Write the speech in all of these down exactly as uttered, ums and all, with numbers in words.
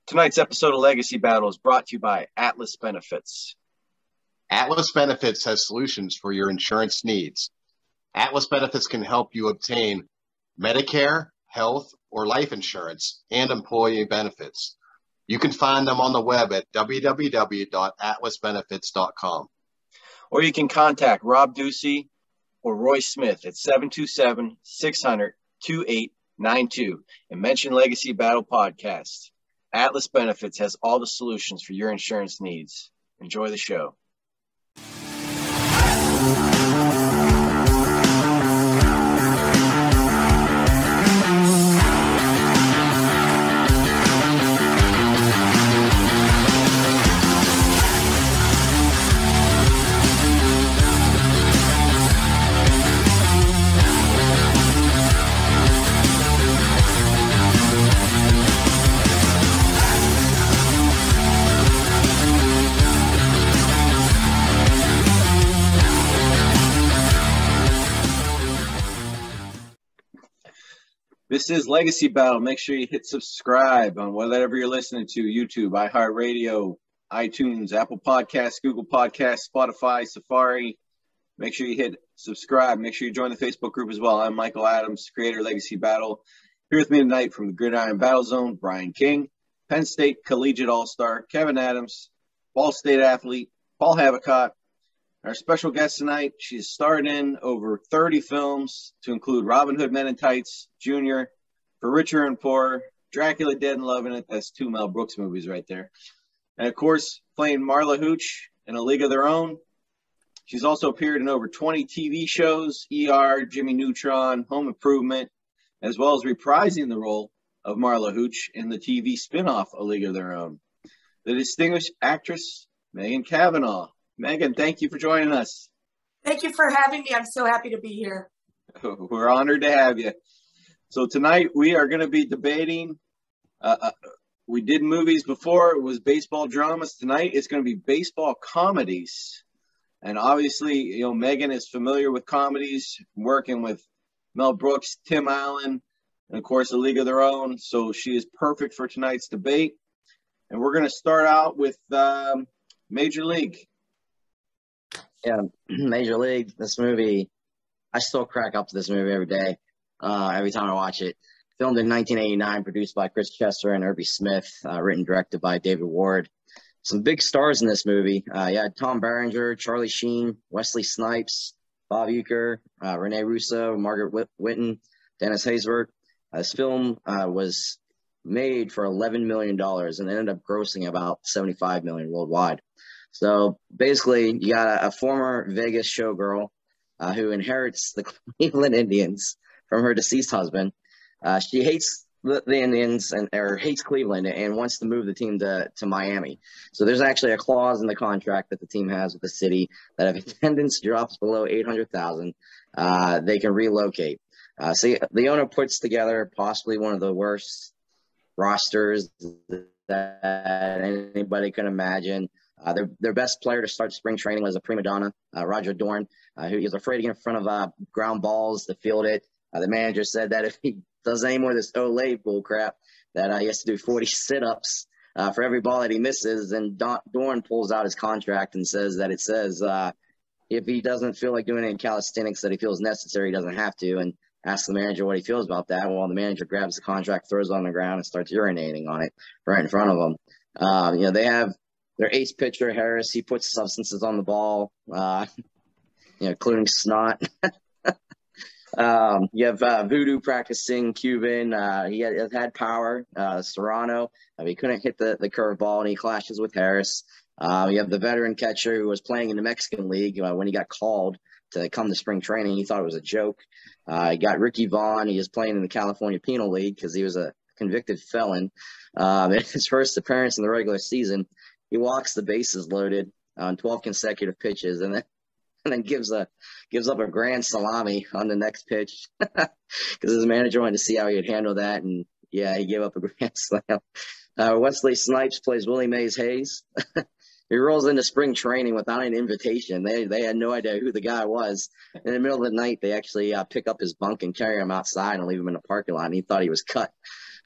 Tonight's episode of Legacy Battle is brought to you by Atlas Benefits. Atlas Benefits has solutions for your insurance needs. Atlas Benefits can help you obtain Medicare, health, or life insurance, and employee benefits. You can find them on the web at w w w dot atlas benefits dot com. Or you can contact Rob Ducey or Roy Smith at seven two seven, six hundred, two eight nine two and mention Legacy Battle Podcast. Atlas Benefits has all the solutions for your insurance needs. Enjoy the show. This is Legacy Battle. Make sure you hit subscribe on whatever you're listening to, YouTube, iHeartRadio, iTunes, Apple Podcasts, Google Podcasts, Spotify, Safari. Make sure you hit subscribe. Make sure you join the Facebook group as well. I'm Michael Adams, creator of Legacy Battle. Here with me tonight from the Gridiron Battle Zone, Brian King, Penn State Collegiate All-Star, Kevin Adams, Ball State athlete, Paul Havicott. Our special guest tonight, she's starred in over thirty films to include Robin Hood Men in Tights, Junior, For Richer and Poorer, Dracula Dead and Loving It. That's two Mel Brooks movies right there. And, of course, playing Marla Hooch in A League of Their Own. She's also appeared in over twenty T V shows, E R, Jimmy Neutron, Home Improvement, as well as reprising the role of Marla Hooch in the T V spinoff A League of Their Own. The distinguished actress, Megan Cavanagh. Megan, thank you for joining us. Thank you for having me. I'm so happy to be here. We're honored to have you. So tonight we are going to be debating. Uh, uh, we did movies before. It was baseball dramas. Tonight it's going to be baseball comedies. And obviously, you know, Megan is familiar with comedies, working with Mel Brooks, Tim Allen, and, of course, A League of Their Own. So she is perfect for tonight's debate. And we're going to start out with um, Major League. Yeah, Major League, this movie, I still crack up to this movie every day, uh, every time I watch it. Filmed in nineteen eighty-nine, produced by Chris Chester and Irby Smith, uh, written and directed by David Ward. Some big stars in this movie. Uh, you had Tom Berenger, Charlie Sheen, Wesley Snipes, Bob Uecker, uh, Rene Russo, Margaret Whit- Whitten, Dennis Haysbert. Uh, this film uh, was made for eleven million dollars and ended up grossing about seventy-five million dollars worldwide. So basically, you got a, a former Vegas showgirl uh, who inherits the Cleveland Indians from her deceased husband. Uh, she hates the, the Indians and or hates Cleveland and wants to move the team to, to Miami. So there's actually a clause in the contract that the team has with the city that if attendance drops below eight hundred thousand, uh, they can relocate. Uh, so the owner puts together possibly one of the worst rosters that anybody can imagine. Uh, their their best player to start spring training was a prima donna, uh, Roger Dorn, uh, who was afraid to get in front of uh, ground balls to field it. Uh, the manager said that if he does any more of this Olay bull crap, that uh, he has to do forty sit-ups uh, for every ball that he misses. And Don, Dorn pulls out his contract and says that it says uh, if he doesn't feel like doing any calisthenics that he feels necessary, he doesn't have to. And asks the manager what he feels about that. Well, the manager grabs the contract, throws it on the ground, and starts urinating on it right in front of him. Uh, you know, they have their ace pitcher, Harris. He puts substances on the ball, uh, you know, including snot. um, you have uh, Voodoo practicing Cuban. Uh, he had, had power. Uh, Serrano, uh, he couldn't hit the, the curveball, and he clashes with Harris. Uh, you have the veteran catcher who was playing in the Mexican League uh, when he got called to come to spring training. He thought it was a joke. Uh, you got Ricky Vaughn. He was playing in the California Penal League because he was a convicted felon. Um, in his first appearance in the regular season, he walks the bases loaded on twelve consecutive pitches, and then and then gives a gives up a grand salami on the next pitch because his manager wanted to see how he would handle that, and yeah, he gave up a grand slam. Uh, Wesley Snipes plays Willie Mays Hayes. He rolls into spring training without an invitation. They they had no idea who the guy was. In the middle of the night, they actually uh, pick up his bunk and carry him outside and leave him in the parking lot. And he thought he was cut.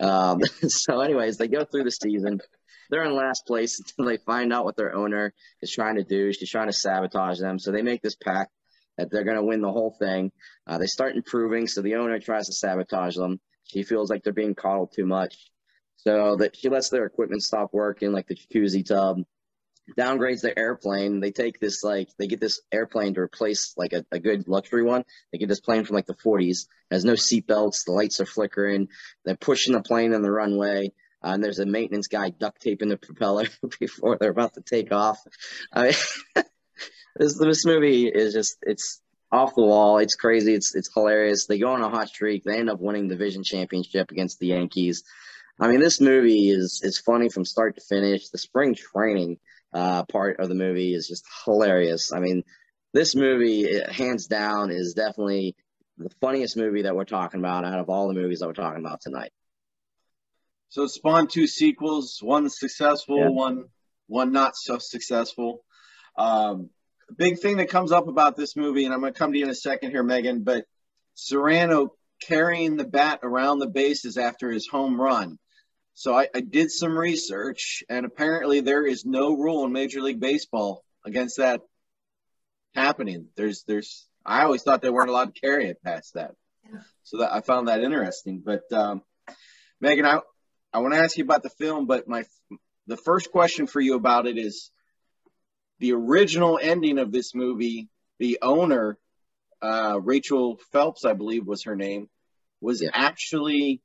Um, so anyways, they go through the season. They're in last place until they find out what their owner is trying to do. She's trying to sabotage them. So they make this pact that they're going to win the whole thing. Uh, they start improving. So the owner tries to sabotage them. She feels like they're being coddled too much. So that she lets their equipment stop working, like the jacuzzi tub, downgrades their airplane. They take this, like, they get this airplane to replace like a, a good luxury one. They get this plane from like the forties. It has no seatbelts. The lights are flickering. They're pushing the plane on the runway. Uh, and there's a maintenance guy duct taping the propeller before they're about to take off. I mean, this, this movie is just, it's off the wall. It's crazy. It's, it's hilarious. They go on a hot streak. They end up winning the division championship against the Yankees. I mean, this movie is, is funny from start to finish. The spring training uh, part of the movie is just hilarious. I mean, this movie, it, hands down, is definitely the funniest movie that we're talking about out of all the movies that we're talking about tonight. So it spawned two sequels, one successful, yeah. one one not so successful. Um, big thing that comes up about this movie, and I'm going to come to you in a second here, Megan, but Serrano carrying the bat around the bases after his home run. So I, I did some research, and apparently there is no rule in Major League Baseball against that happening. There's, there's. I always thought they weren't allowed to carry it past that. So that I found that interesting. But um, Megan, I I want to ask you about the film, but my the first question for you about it is the original ending of this movie. The owner, uh, Rachel Phelps, I believe was her name, was yeah. actually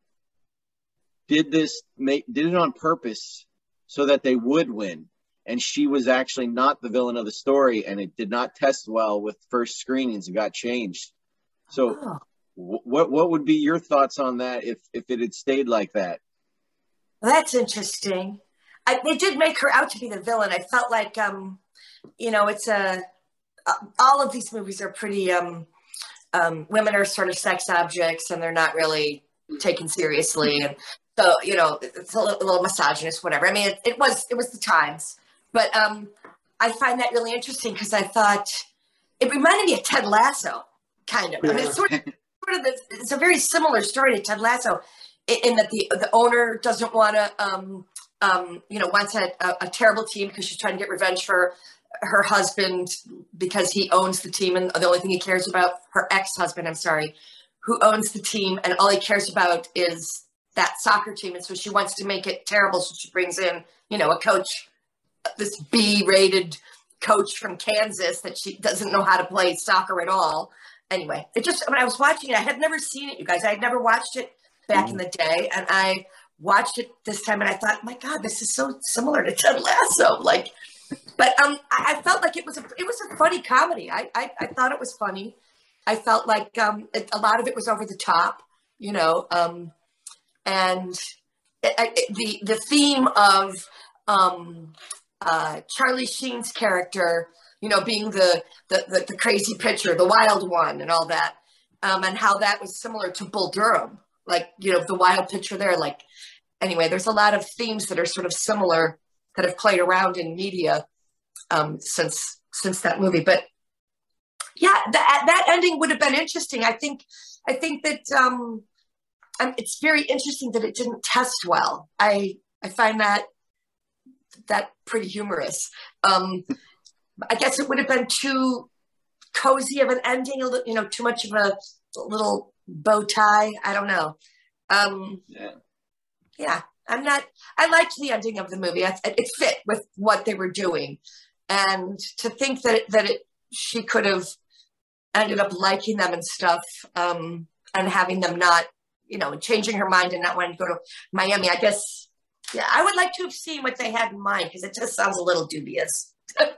did this make did it on purpose so that they would win, and she was actually not the villain of the story, and it did not test well with first screenings and got changed. So, Oh. w- what what would be your thoughts on that if if it had stayed like that? That's interesting. I, they did make her out to be the villain. I felt like, um, you know, it's a, uh, all of these movies are pretty, um, um, women are sort of sex objects and they're not really taken seriously. And so, you know, it's a little, a little misogynist, whatever. I mean, it, it was, it was the times, but um, I find that really interesting because I thought it reminded me of Ted Lasso, kind of. I mean, it's sort of, sort of the, it's a very similar story to Ted Lasso, in that the the owner doesn't want to, um, um, you know, wants a, a, a terrible team because she's trying to get revenge for her husband because he owns the team, and the only thing he cares about, her ex-husband, I'm sorry, who owns the team, and all he cares about is that soccer team, and so she wants to make it terrible, so she brings in, you know, a coach, this B-rated coach from Kansas that she doesn't know how to play soccer at all. Anyway, it just, when I was watching it, I had never seen it, you guys. I had never watched it back in the day, and I watched it this time, and I thought, my God, this is so similar to Ted Lasso. Like, but um, I, I felt like it was a it was a funny comedy. I I, I thought it was funny. I felt like um, it, a lot of it was over the top, you know, um, and it, it, the the theme of um, uh, Charlie Sheen's character, you know, being the the, the the crazy pitcher, the wild one, and all that, um, and how that was similar to Bull Durham. Like, you know, the wild picture there, like, anyway, there's a lot of themes that are sort of similar that have played around in media um, since, since that movie. But yeah, that, that ending would have been interesting. I think, I think that um, um, it's very interesting that it didn't test well. I, I find that, that pretty humorous. Um, I guess it would have been too cozy of an ending, a little, you know, too much of a little bow tie. I don't know. Um, Yeah. Yeah, I'm not, I liked the ending of the movie. I, it fit with what they were doing. And to think that, that it, she could have ended up liking them and stuff, um, and having them not, you know, changing her mind and not wanting to go to Miami, I guess, yeah, I would like to have seen what they had in mind, because it just sounds a little dubious.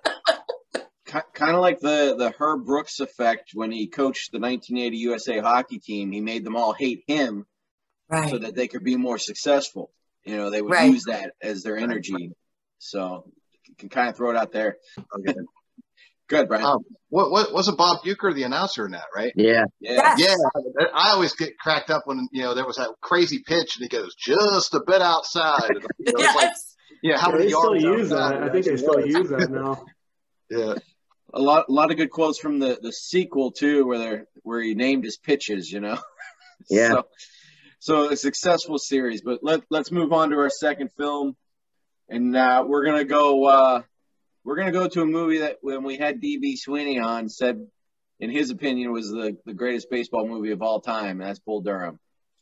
Kind of like the, the Herb Brooks effect when he coached the nineteen eighty U S A hockey team. He made them all hate him, right, so that they could be more successful. You know, they would right. use that as their energy. So you can kind of throw it out there. Okay. Good, Brian. Um, what, what wasn't Bob Uecker the announcer in that, right? Yeah. Yeah. Yeah. I always get cracked up when, you know, there was that crazy pitch and he goes just a bit outside. And, you know, yes. Like, yeah, how yeah, many they still yards use that. I think they still use that now. Yeah. A lot, a lot of good quotes from the, the sequel too, where they're where he named his pitches. You know. Yeah. So, So a successful series, but let, let's move on to our second film. And uh, we're going to go uh, we're going to go to a movie that when we had D B Sweeney on said, in his opinion, was the, the greatest baseball movie of all time. And that's Bull Durham.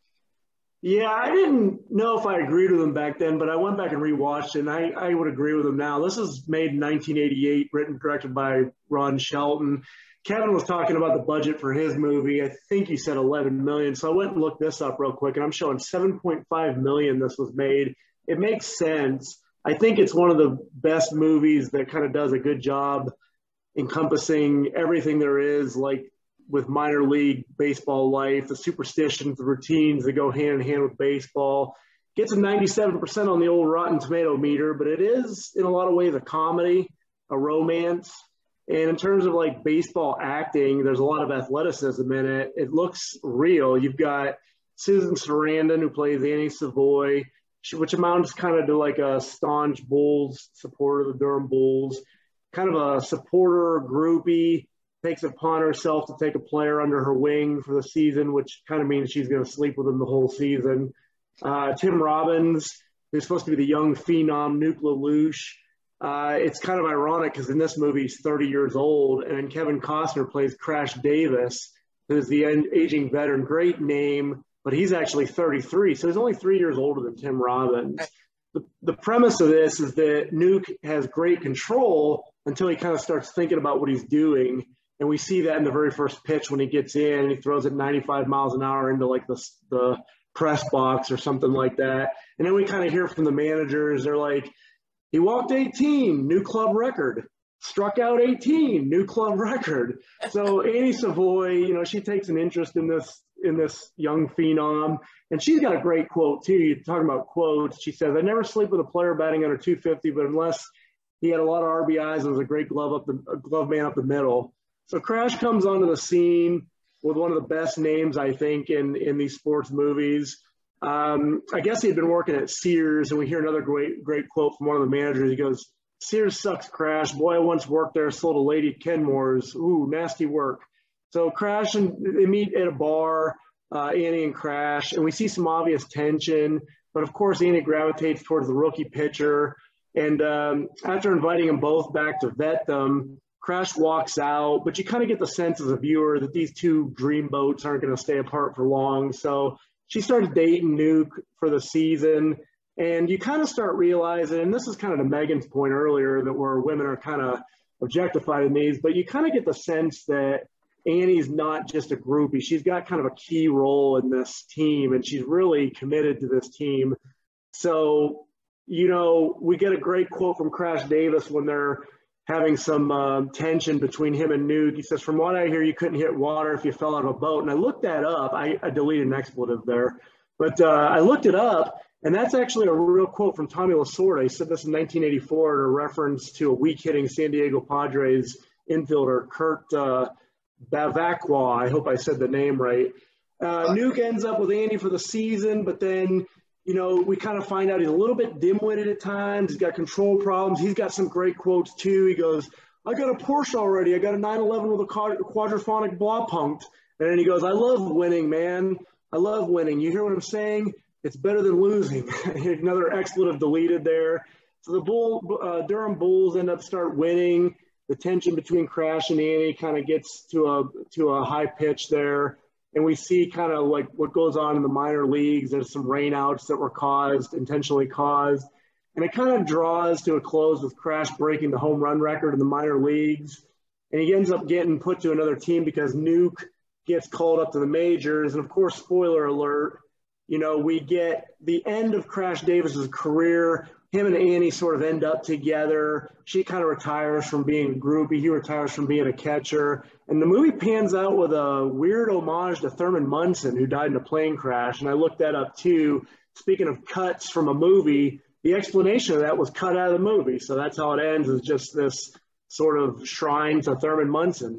Yeah, I didn't know if I agreed with him back then, but I went back and rewatched it, and I, I would agree with him now. This is made in nineteen eighty-eight, written and directed by Ron Shelton. Kevin was talking about the budget for his movie. I think he said eleven million dollars. So I went and looked this up real quick, and I'm showing seven point five million dollars this was made. It makes sense. I think it's one of the best movies that kind of does a good job encompassing everything there is, like with minor league baseball life, the superstitions, the routines that go hand in hand with baseball. Gets a ninety-seven percent on the old Rotten Tomato meter, but it is in a lot of ways a comedy, a romance. And in terms of like baseball acting, there's a lot of athleticism in it. It looks real. You've got Susan Sarandon, who plays Annie Savoy, which amounts kind of to like a staunch Bulls supporter of the Durham Bulls, kind of a supporter, groupie, takes it upon herself to take a player under her wing for the season, which kind of means she's going to sleep with him the whole season. Uh, Tim Robbins, who's supposed to be the young phenom, Nuke LaLoosh. Uh, it's kind of ironic because in this movie he's thirty years old, and Kevin Costner plays Crash Davis, who's the aging veteran. Great name, but he's actually thirty-three, so he's only three years older than Tim Robbins. The, the premise of this is that Nuke has great control until he kind of starts thinking about what he's doing. And we see that in the very first pitch when he gets in and he throws it ninety-five miles an hour into like the, the press box or something like that. And then we kind of hear from the managers, they're like, he walked eighteen, new club record. Struck out eighteen, new club record. So Annie Savoy, you know, she takes an interest in this in this young phenom. And she's got a great quote too. You're talking about quotes. She says, I never sleep with a player batting under two fifty, but unless he had a lot of R B Is and was a great glove up the a glove man up the middle. So Crash comes onto the scene with one of the best names, I think, in, in these sports movies. Um, I guess he had been working at Sears, and we hear another great great quote from one of the managers. He goes, Sears sucks, Crash. Boy, I once worked there, sold a lady at Kenmore's. Ooh, nasty work. So Crash and they meet at a bar, uh, Annie and Crash, and we see some obvious tension. But, of course, Annie gravitates towards the rookie pitcher. And um, after inviting them both back to vet them, Crash walks out, but you kind of get the sense as a viewer that these two dreamboats aren't going to stay apart for long. So she starts dating Nuke for the season, and you kind of start realizing, and this is kind of to Megan's point earlier, that where women are kind of objectified in these, but you kind of get the sense that Annie's not just a groupie. She's got kind of a key role in this team, and she's really committed to this team. So, you know, we get a great quote from Crash Davis when they're having some uh, tension between him and Nuke. He says, from what I hear, you couldn't hit water if you fell out of a boat. And I looked that up. I, I deleted an expletive there. But uh, I looked it up, and that's actually a real quote from Tommy Lasorda. He said this in nineteen eighty-four in a reference to a weak-hitting San Diego Padres infielder, Kurt uh, Bavacqua. I hope I said the name right. Uh, Nuke ends up with Andy for the season, but then you know, we kind of find out he's a little bit dim-witted at times. He's got control problems. He's got some great quotes, too. He goes, I got a Porsche already. I got a nine eleven with a quadraphonic blah punked. And then he goes, I love winning, man. I love winning. You hear what I'm saying? It's better than losing. Another expletive deleted there. So the Bull, uh, Durham Bulls end up start winning. The tension between Crash and Annie kind of gets to a to a high pitch there. And we see kind of like what goes on in the minor leagues. There's some rainouts that were caused, intentionally caused. And it kind of draws to a close with Crash breaking the home run record in the minor leagues. And he ends up getting put to another team because Nuke gets called up to the majors. And, of course, spoiler alert, you know, we get the end of Crash Davis's career. Him and Annie sort of end up together. She kind of retires from being a groupie. He retires from being a catcher. And the movie pans out with a weird homage to Thurman Munson, who died in a plane crash. And I looked that up, too. Speaking of cuts from a movie, the explanation of that was cut out of the movie. So that's how it ends, is just this sort of shrine to Thurman Munson.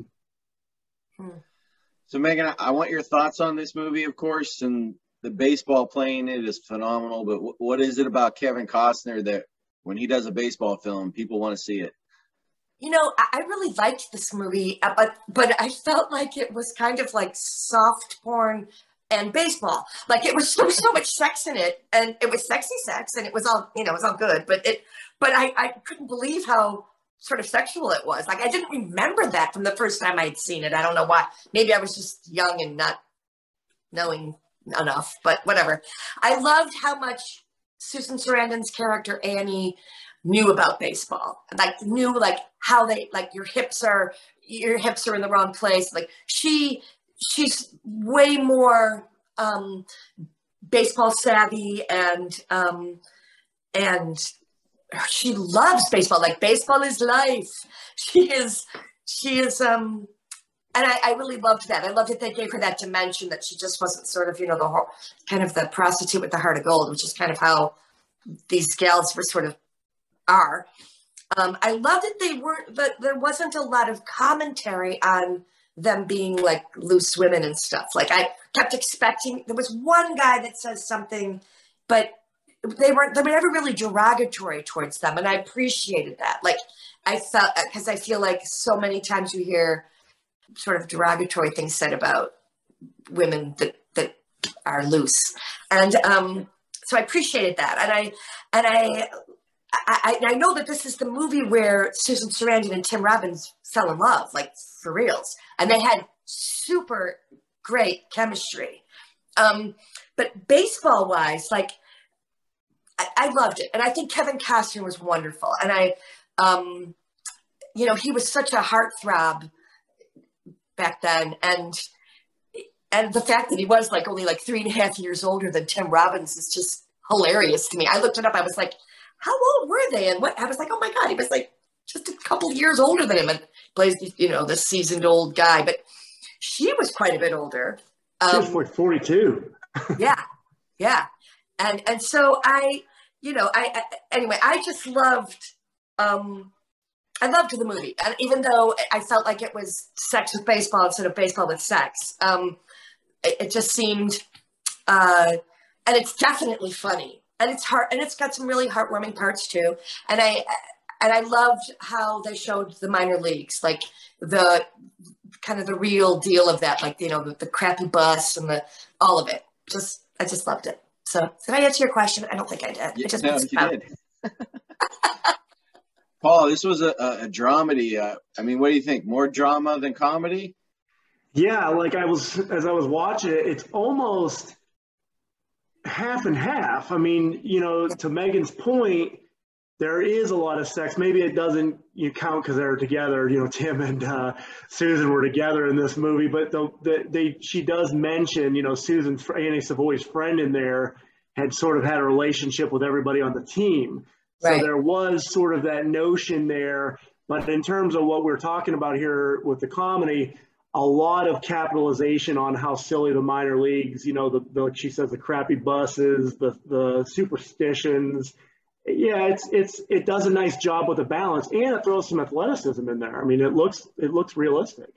So, Megan, I want your thoughts on this movie, of course, and the baseball playing it is phenomenal, but w- what is it about Kevin Costner that when he does a baseball film, people want to see it? You know, I, I really liked this movie, uh, but but I felt like it was kind of like soft porn and baseball. Like it was so so much sex in it, and it was sexy sex, and it was all you know, it was all good. But it, but I I couldn't believe how sort of sexual it was. Like I didn't remember that from the first time I'd seen it. I don't know why. Maybe I was just young and not knowing enough, but whatever. I loved how much Susan Sarandon's character Annie knew about baseball. Like knew like how they like your hips are your hips are in the wrong place. Like she she's way more um, baseball savvy and um, and she loves baseball. Like baseball is life. She is she is um and I, I really loved that. I loved that they gave her that dimension, that she just wasn't sort of, you know, the whole kind of the prostitute with the heart of gold, which is kind of how these gals were sort of are. Um, I love that they weren't, that there wasn't a lot of commentary on them being like loose women and stuff. Like I kept expecting, there was one guy that says something, but they weren't, they were never really derogatory towards them. And I appreciated that. Like I felt, because I feel like so many times you hear sort of derogatory things said about women that, that are loose. And um, so I appreciated that. And I, and I, I, I know that this is the movie where Susan Sarandon and Tim Robbins fell in love, like for reals. And they had super great chemistry. Um, but baseball wise, like I, I loved it. And I think Kevin Costner was wonderful. And I, um, you know, he was such a heartthrob back then. And, and the fact that he was like only like three and a half years older than Tim Robbins is just hilarious to me. I looked it up. I was like, how old were they? And what, I was like, oh my God, he was like just a couple years older than him and plays, you know, this seasoned old guy, but she was quite a bit older. Um, she was like forty-two. yeah. Yeah. And, and so I, you know, I, I, anyway, I just loved, um, I loved the movie. And even though I felt like it was sex with baseball instead of baseball with sex, um, it, it just seemed, uh, and it's definitely funny. And it's heart, and it's got some really heartwarming parts too. And I, and I loved how they showed the minor leagues, like the kind of the real deal of that, like, you know, the, the crappy bus and the, all of it. Just, I just loved it. So did I answer your question? I don't think I did. Yeah, I just no, you did. Paul, this was a, a, a dramedy. Uh, I mean, what do you think? More drama than comedy? Yeah, like I was, as I was watching it, it's almost half and half. I mean, you know, to Megan's point, there is a lot of sex. Maybe it doesn't you count because they're together. You know, Tim and uh, Susan were together in this movie, but the, the, they she does mention, you know, Susan, Annie Savoy's friend in there had sort of had a relationship with everybody on the team. So right. There was sort of that notion there. But in terms of what we're talking about here with the comedy, a lot of capitalization on how silly the minor leagues, you know, the, the she says the crappy buses, the the superstitions. Yeah, it's it's it does a nice job with the balance, and it throws some athleticism in there. I mean, it looks it looks realistic.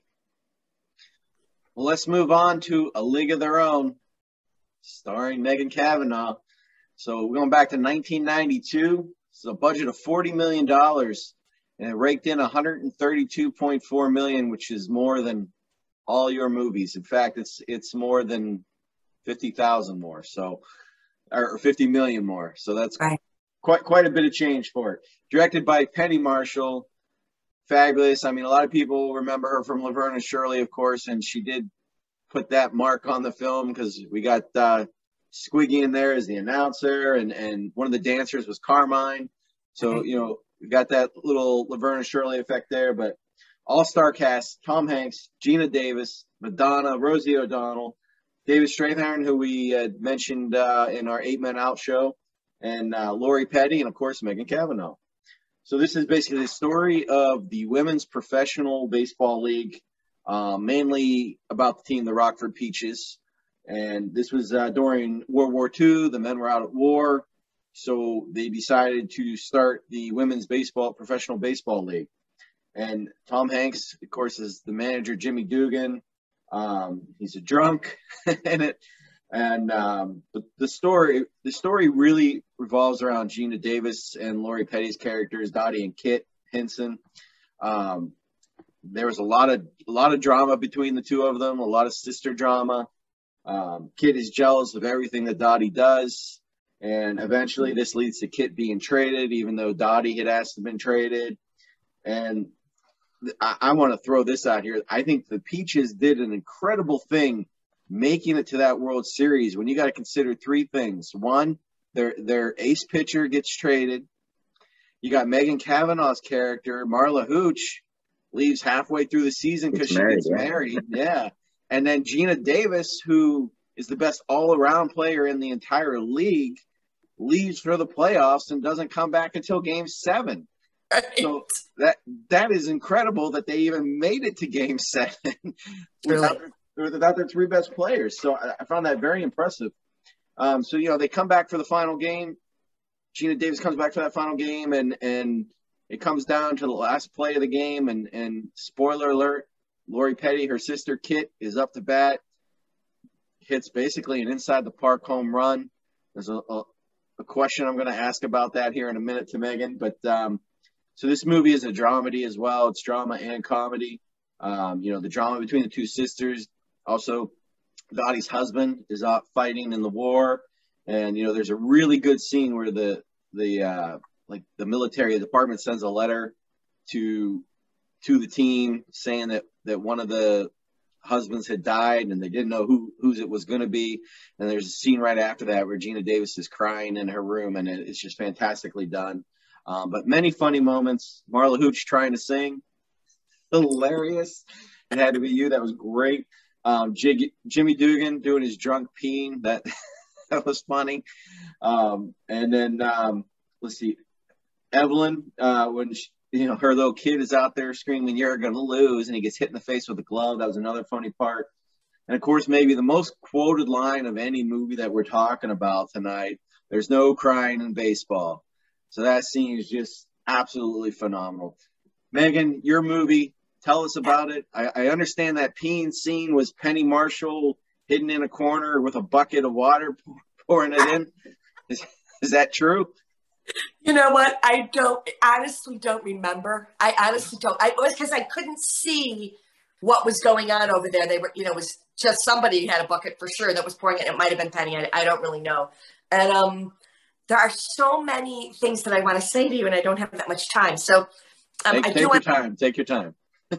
Well, let's move on to A League of Their Own, starring Megan Cavanagh. So we're going back to nineteen ninety-two. It's a budget of forty million dollars, and it raked in one hundred thirty-two point four million dollars, which is more than all your movies. In fact, it's it's more than fifty thousand more, so or fifty million more. So that's right. quite quite a bit of change for it. Directed by Penny Marshall, fabulous. I mean, a lot of people remember her from Laverne and Shirley, of course, and she did put that mark on the film because we got uh, Squiggy in there as the announcer, and and one of the dancers was Carmine. So you know, we got that little Laverne and Shirley effect there, but. All-star cast: Tom Hanks, Gina Davis, Madonna, Rosie O'Donnell, David Strathairn, who we had mentioned uh, in our Eight Men Out show, and uh, Lori Petty, and of course Megan Cavanagh. So this is basically the story of the Women's Professional Baseball League, uh, mainly about the team, the Rockford Peaches. And this was uh, during World War Two. The men were out at war, so they decided to start the Women's Baseball Professional Baseball League. And Tom Hanks, of course, is the manager, Jimmy Dugan. Um, he's a drunk in it. And um, but the story, the story really revolves around Gina Davis and Lori Petty's characters, Dottie and Kit Hinson. Um, there was a lot of a lot of drama between the two of them, a lot of sister drama. Um, Kit is jealous of everything that Dottie does, and eventually this leads to Kit being traded, even though Dottie had asked to be traded. And I, I want to throw this out here. I think the Peaches did an incredible thing making it to that World Series when you got to consider three things. One, their their ace pitcher gets traded. You got Megan Cavanagh's character, Marla Hooch, leaves halfway through the season because she married, gets yeah. married. Yeah. And then Gina Davis, who is the best all-around player in the entire league, leaves for the playoffs and doesn't come back until game seven. Right. So that that is incredible that they even made it to game seven without, their, without their three best players. So I, I found that very impressive. Um, so, you know, they come back for the final game. Gina Davis comes back for that final game, and, and it comes down to the last play of the game. And, and spoiler alert, Lori Petty, her sister Kit, is up to bat, hits basically an inside-the-park home run. There's a, a, a question I'm going to ask about that here in a minute to Megan. But um, so this movie is a dramedy as well. It's drama and comedy. Um, you know, the drama between the two sisters. Also, Dottie's husband is out fighting in the war. And, you know, there's a really good scene where the, the uh, like the military department sends a letter to to the team saying that, that one of the husbands had died and they didn't know who whose it was going to be. And there's a scene right after that where Gina Davis is crying in her room, and it, it's just fantastically done. Um, but many funny moments. Marla Hooch trying to sing, hilarious. It had to be you. That was great. Um, Jig, Jimmy Dugan doing his drunk peeing. That that was funny. Um, and then um, let's see, Evelyn uh, when she, you know, her little kid is out there screaming, "You're going to lose," and he gets hit in the face with a glove. That was another funny part. And, of course, maybe the most quoted line of any movie that we're talking about tonight, "There's no crying in baseball." So that scene is just absolutely phenomenal. Megan, your movie, tell us about it. I, I understand that peeing scene was Penny Marshall hidden in a corner with a bucket of water pouring it in. Is, is that true? You know what? I don't, honestly don't remember. I honestly don't. I, it was because I couldn't see what was going on over there. They were, you know, it was just somebody had a bucket for sure that was pouring it. It might have been Penny. I, I don't really know. And um, there are so many things that I want to say to you, and I don't have that much time. So um, take, I take do your want, time. Take your time.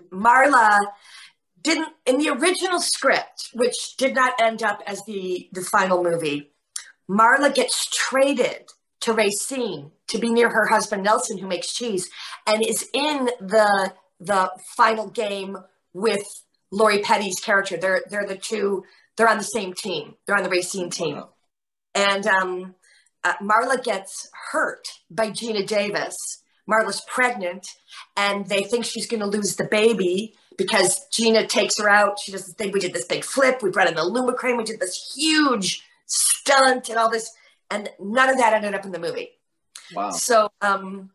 Marla didn't, in the original script, which did not end up as the, the final movie, Marla gets traded to Racine to be near her husband Nelson, who makes cheese, and is in the the final game with Lori Petty's character. They're they're the two. They're on the same team. They're on the Racine team, wow. and um, uh, Marla gets hurt by Gina Davis. Marla's pregnant, and they think she's going to lose the baby because Gina takes her out. She does this thing. We did this big flip. We brought in the Lumicrane. We did this huge stunt and all this. And none of that ended up in the movie. Wow. So um,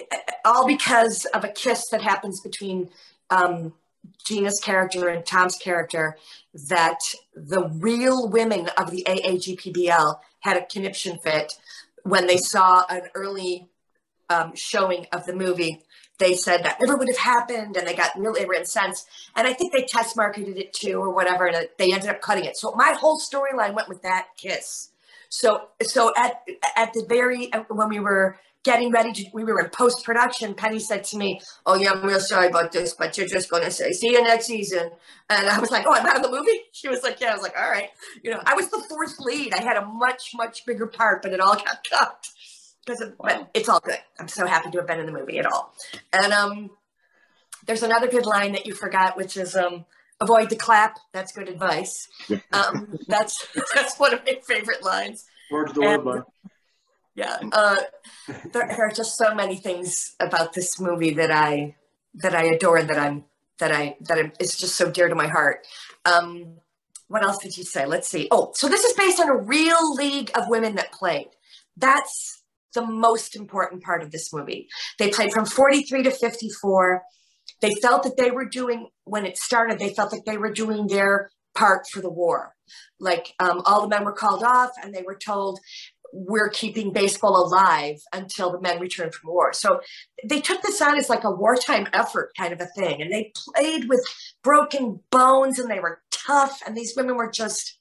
all because of a kiss that happens between um, Gina's character and Tom's character that the real women of the A A G P B L had a conniption fit when they saw an early um, showing of the movie. They said that never would have happened, and they got really incensed. And I think they test marketed it too or whatever, and they ended up cutting it. So my whole storyline went with that kiss. So, so at at the very when we were getting ready to, we were in post production. Penny said to me, "Oh yeah, I'm real sorry about this, but you're just going to say see you next season." And I was like, "Oh, I'm out of the movie." She was like, "Yeah." I was like, "All right." You know, I was the fourth lead. I had a much much bigger part, but it all got cut because wow. But it's all good. I'm so happy to have been in the movie at all. And um, there's another good line that you forgot, which is um. Avoid the clap. That's good advice. Um, that's that's one of my favorite lines. Word to the word, bud. Yeah, uh, there, there are just so many things about this movie that I that I adore, that I'm that I that I'm, it's just so dear to my heart. Um, what else did you say? Let's see. Oh, so this is based on a real league of women that played. That's the most important part of this movie. They played from forty-three to fifty-four. They felt that they were doing, when it started, they felt like they were doing their part for the war. Like um, all the men were called off and they were told, we're keeping baseball alive until the men return from war. So they took this on as like a wartime effort kind of a thing. And they played with broken bones and they were tough. And these women were just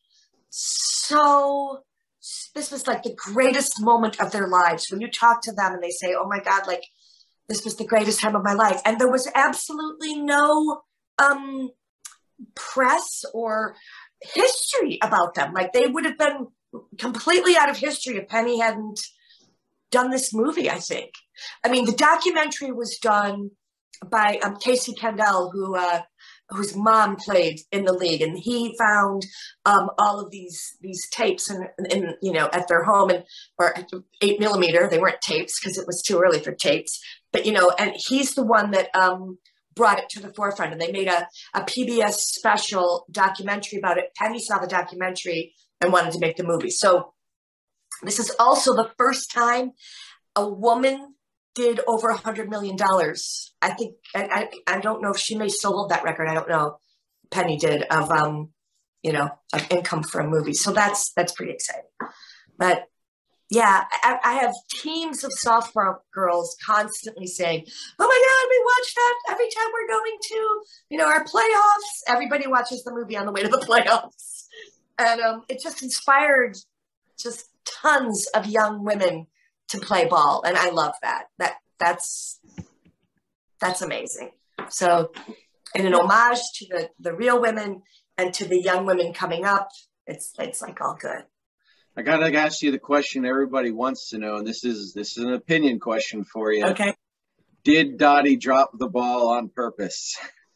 so, this was like the greatest moment of their lives. When you talk to them and they say, oh my God, like this was the greatest time of my life. And there was absolutely no um, press or history about them. Like they would have been completely out of history if Penny hadn't done this movie, I think. I mean, the documentary was done by um, Casey Kendall, who uh, whose mom played in the league, and he found um, all of these these tapes and in, in, you know at their home, and or eight millimeter. They weren't tapes because it was too early for tapes, but you know, and he's the one that um, brought it to the forefront. And they made a a P B S special documentary about it. Penny saw the documentary and wanted to make the movie. So this is also the first time a woman did over a hundred million dollars. I think, I, I, I don't know if she may still hold that record. I don't know. Penny did of, um, you know, of income for a movie. So that's, that's pretty exciting. But yeah, I, I have teams of softball girls constantly saying, oh my God, we watch that every time we're going to, you know, our playoffs. Everybody watches the movie on the way to the playoffs. And um, it just inspired just tons of young women to play ball, and I love that. That that's that's amazing. So, in an homage to the the real women and to the young women coming up, it's it's like all good. I gotta ask you the question everybody wants to know, and this is this is an opinion question for you. Okay. Did Dottie drop the ball on purpose?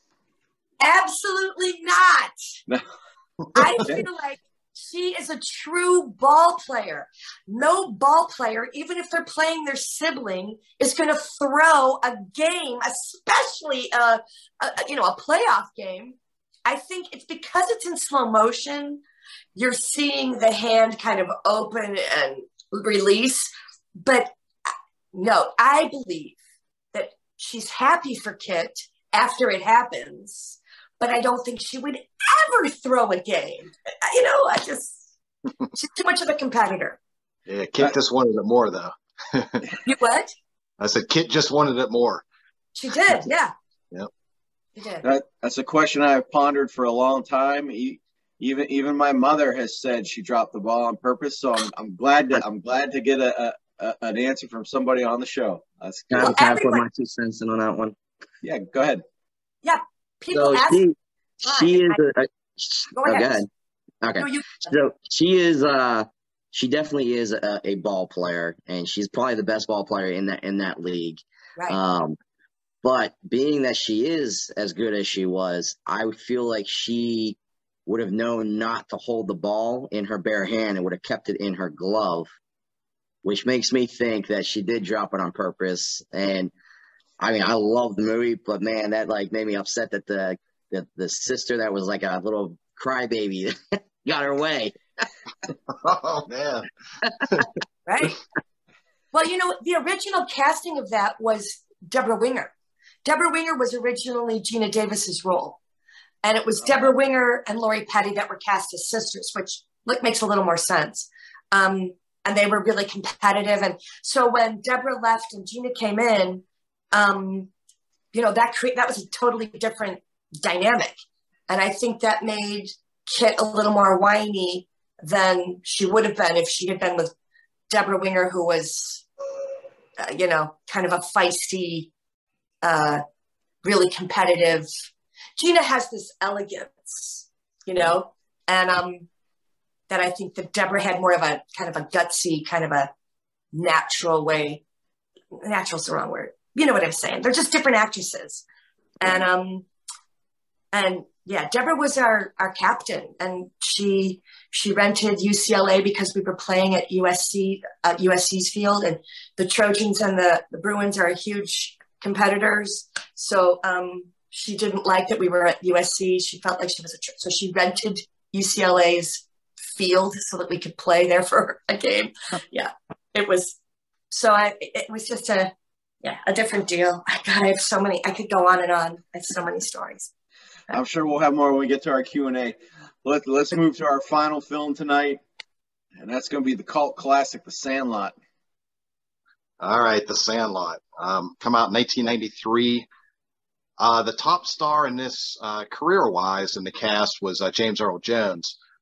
Absolutely not. No. I feel like she is a true ball player. No ball player, even if they're playing their sibling, is going to throw a game, especially a, a you know a playoff game. I think it's because it's in slow motion. You're seeing the hand kind of open and release. But no, I believe that she's happy for Kit after it happens. But I don't think she would ever throw a game. You know, I just, she's too much of a competitor. Yeah, Kit just wanted it more, though. You what? I said Kit just wanted it more. She did, yeah. Yep. She did. That, that's a question I've pondered for a long time. Even even my mother has said she dropped the ball on purpose. So I'm I'm glad to I'm glad to get a, a, a an answer from somebody on the show. That's Can Well, I can I put everyone- my two cents in on that one? yeah. Go ahead. Yeah, people So ask. she, she is I- a, a Go oh, ahead. go ahead. Okay. No, you, So she is uh she definitely is a, a ball player, and she's probably the best ball player in that in that league. right. Um but being that she is as good as she was, I would feel like she would have known not to hold the ball in her bare hand and would have kept it in her glove, which makes me think that she did drop it on purpose. And I mean, I love the movie, but man, that like made me upset that the the, the sister that was like a little crybaby got her way. Oh, man. Right. Well, you know, the original casting of that was Deborah Winger. Deborah Winger was originally Gina Davis's role. And it was Deborah Winger and Lori Petty that were cast as sisters, which look, makes a little more sense. Um, and they were really competitive. And so when Deborah left and Gina came in, um, you know, that cre- that was a totally different dynamic. And I think that made Kit a little more whiny than she would have been if she had been with Deborah Winger, who was, uh, you know, kind of a feisty, uh, really competitive. Gina has this elegance, you know, and um, that I think that Deborah had more of a kind of a gutsy, kind of a natural way. Natural's the wrong word. You know what I'm saying? They're just different actresses. And um, and yeah, Deborah was our our captain, and she she rented U C L A because we were playing at U S C at U S C's field, and the Trojans and the, the Bruins are huge competitors. So um, she didn't like that we were at U S C. She felt like she was a so she rented U C L A's field so that we could play there for a game. Yeah, it was. So I it was just a yeah a different deal. God, I have so many. I could go on and on. I have so many stories. I'm sure we'll have more when we get to our Q and A. Let, let's move to our final film tonight, and that's going to be the cult classic, The Sandlot. All right, The Sandlot. Um, come out in nineteen ninety-three. Uh, the top star in this, uh, career-wise, in the cast was uh, James Earl Jones,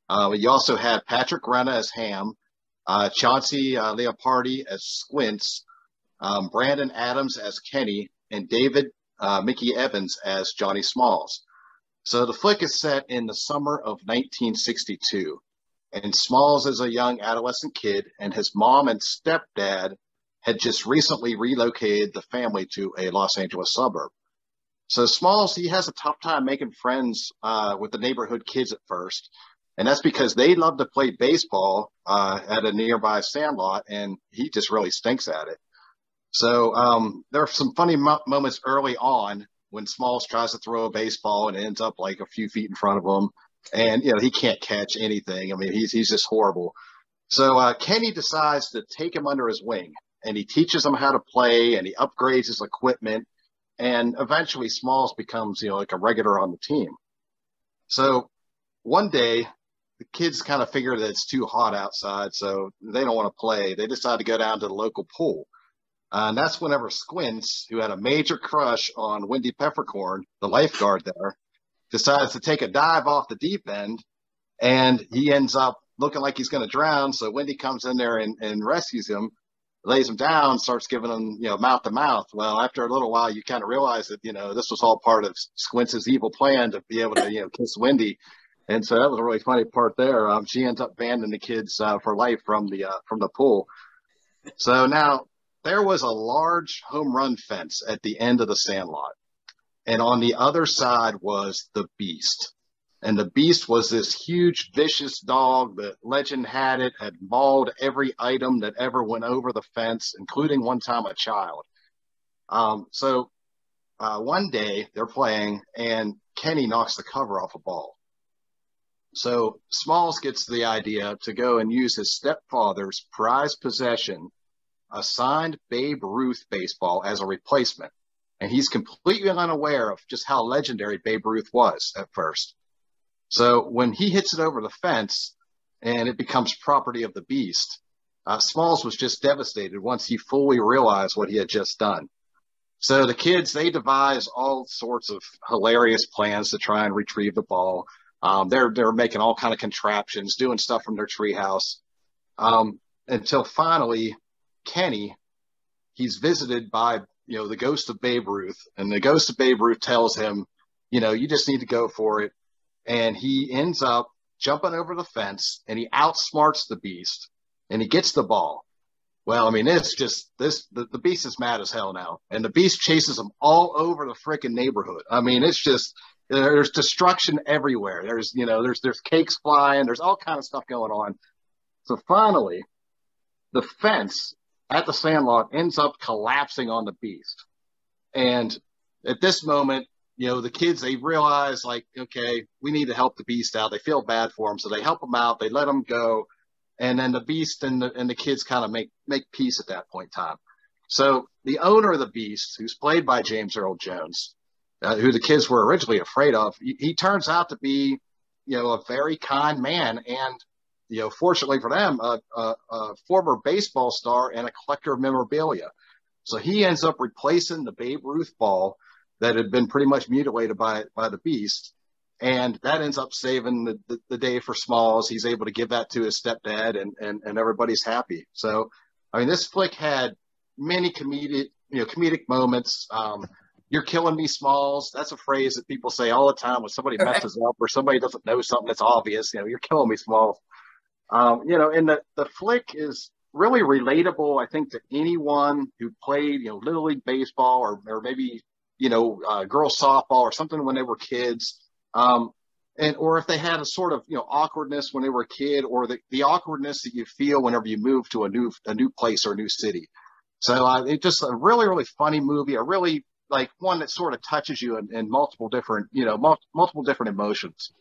Uh, you also had Patrick Renna as Ham, uh, Chauncey uh, Leopardi as Squints, um, Brandon Adams as Kenny, and David uh, Mickey Evans as Johnny Smalls. So the flick is set in the summer of nineteen sixty-two, and Smalls is a young adolescent kid, and his mom and stepdad had just recently relocated the family to a Los Angeles suburb. So Smalls, he has a tough time making friends uh, with the neighborhood kids at first, and that's because they love to play baseball uh, at a nearby sandlot, and he just really stinks at it. So um, there are some funny mo- moments early on when Smalls tries to throw a baseball and it ends up like a few feet in front of him. And, you know, he can't catch anything. I mean, he's he's just horrible. So uh, Kenny decides to take him under his wing, and he teaches him how to play, and he upgrades his equipment. And eventually Smalls becomes, you know, like a regular on the team. So one day, the kids kind of figure that it's too hot outside, so they don't want to play. They decide to go down to the local pool. Uh, and that's whenever Squints, who had a major crush on Wendy Peppercorn, the lifeguard there, decides to take a dive off the deep end, and he ends up looking like he's going to drown. So Wendy comes in there and, and rescues him, lays him down, starts giving him, you know, mouth to mouth. Well, after a little while, you kind of realize that, you know, this was all part of Squints' evil plan to be able to, you know, kiss Wendy. And so that was a really funny part there. Um, she ends up banning the kids uh, for life from the uh, from the pool. So now, there was a large home run fence at the end of the sandlot. And on the other side was the Beast. And the Beast was this huge, vicious dog that legend had it, had mauled every item that ever went over the fence, including one time a child. Um, so uh, one day they're playing, and Kenny knocks the cover off a ball. So Smalls gets the idea to go and use his stepfather's prized possession, a signed Babe Ruth baseball, as a replacement. And he's completely unaware of just how legendary Babe Ruth was at first. So when he hits it over the fence and it becomes property of the Beast, uh, Smalls was just devastated once he fully realized what he had just done. So the kids, they devise all sorts of hilarious plans to try and retrieve the ball. Um, they're they're making all kind of contraptions, doing stuff from their treehouse, um, until finally Kenny, he's visited by, you know, the ghost of Babe Ruth, and the ghost of Babe Ruth tells him, you know, you just need to go for it. And he ends up jumping over the fence, and he outsmarts the Beast, and he gets the ball. Well, I mean, it's just this, the, the Beast is mad as hell now, and the Beast chases him all over the freaking neighborhood. I mean, it's just, there's destruction everywhere. There's, you know, there's, there's cakes flying. There's all kind of stuff going on. So finally, the fence at the sandlot ends up collapsing on the Beast. And at this moment, you know, the kids, they realize, like, okay, we need to help the Beast out. They feel bad for him, so they help him out. They let him go. And then the Beast and the, and the kids kind of make, make peace at that point in time. So the owner of the Beast, who's played by James Earl Jones, uh, who the kids were originally afraid of, he, he turns out to be, you know, a very kind man, and, you know, fortunately for them, a, a, a former baseball star and a collector of memorabilia. So he ends up replacing the Babe Ruth ball that had been pretty much mutilated by by the Beast, and that ends up saving the, the, the day for Smalls. He's able to give that to his stepdad, and and and everybody's happy. So, I mean, this flick had many comedic, you know, comedic moments. Um, You're killing me, Smalls. That's a phrase that people say all the time when somebody messes up or somebody doesn't know something that's obvious. You know, you're killing me, Smalls. Um, you know, and the, the flick is really relatable, I think, to anyone who played, you know, Little League baseball or, or maybe, you know, uh, girls softball or something when they were kids. Um, and, or if they had a sort of, you know, awkwardness when they were a kid, or the, the awkwardness that you feel whenever you move to a new, a new place or a new city. So uh, it's just a really, really funny movie, a really, like, one that sort of touches you in, in multiple different, you know, mul- multiple different emotions.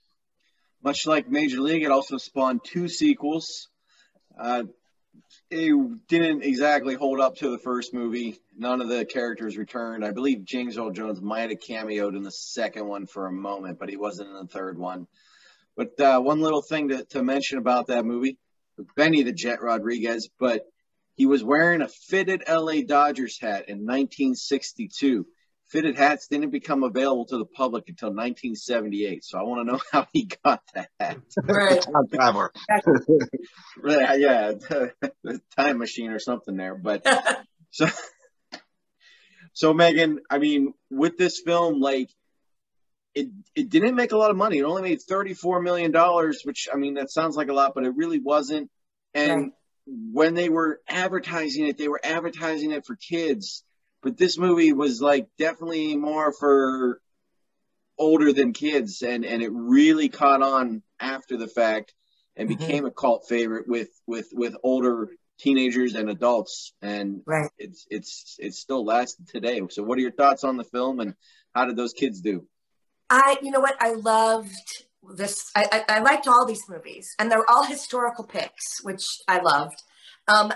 Much like Major League, it also spawned two sequels. Uh, it didn't exactly hold up to the first movie. None of the characters returned. I believe James Earl Jones might have cameoed in the second one for a moment, but he wasn't in the third one. But uh, one little thing to, to mention about that movie, Benny the Jet Rodriguez, but he was wearing a fitted L A Dodgers hat in nineteen sixty-two. fitted hats didn't become available to the public until nineteen seventy-eight. So I want to know how he got that hat. Right. Time traveler. Yeah, the time machine or something there. But so, so Megan, I mean, with this film, like, it it didn't make a lot of money. It only made thirty-four million dollars, which, I mean, that sounds like a lot, but it really wasn't. And Right. when they were advertising it, they were advertising it for kids. But this movie was like definitely more for older than kids, and, and it really caught on after the fact and Mhm. became a cult favorite with, with, with older teenagers and adults. And Right. it's it's it's still lasted today. So what are your thoughts on the film, and how did those kids do? I, you know what, I loved this. I, I, I liked all these movies, and they're all historical picks, which I loved. Um,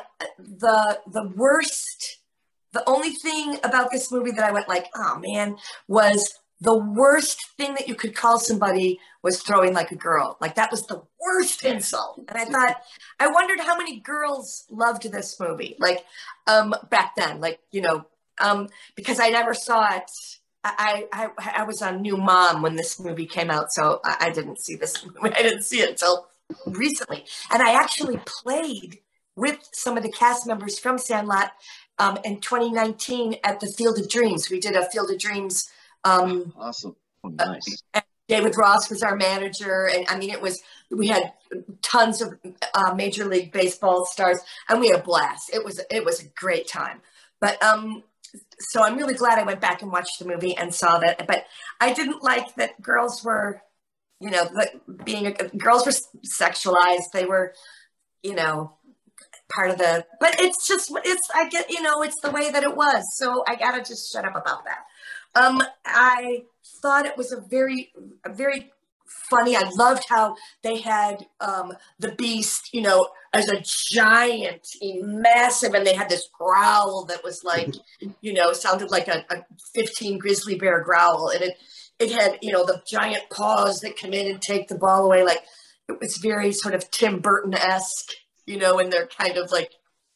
the the worst, the only thing about this movie that I went like, oh man, was the worst thing that you could call somebody was throwing like a girl. Like, that was the worst insult. And I thought, I wondered how many girls loved this movie, like, um, back then, like, you know, um, because I never saw it. I, I I was a new mom when this movie came out, so I, I didn't see this movie. I didn't see it until recently. And I actually played with some of the cast members from Sandlot um, in twenty nineteen at the Field of Dreams. We did a Field of Dreams. Um, Awesome. Oh, nice. uh, David Ross was our manager, and I mean, it was, we had tons of uh, Major League Baseball stars, and we had a blast. It was it was a great time. But um. So I'm really glad I went back and watched the movie and saw that. But I didn't like that girls were, you know, the, being a, girls were sexualized. They were, you know, part of the. But it's just, it's I get, you know, it's the way that it was. So I gotta just shut up about that. Um, I thought it was a very, a very funny. I loved how they had um, the Beast, you know, as a giant, massive, and they had this growl that was like, you know, sounded like a, a fifteen grizzly bear growl, and it it had, you know, the giant paws that come in and take the ball away. Like, it was very sort of Tim Burton-esque, you know, and they're kind of like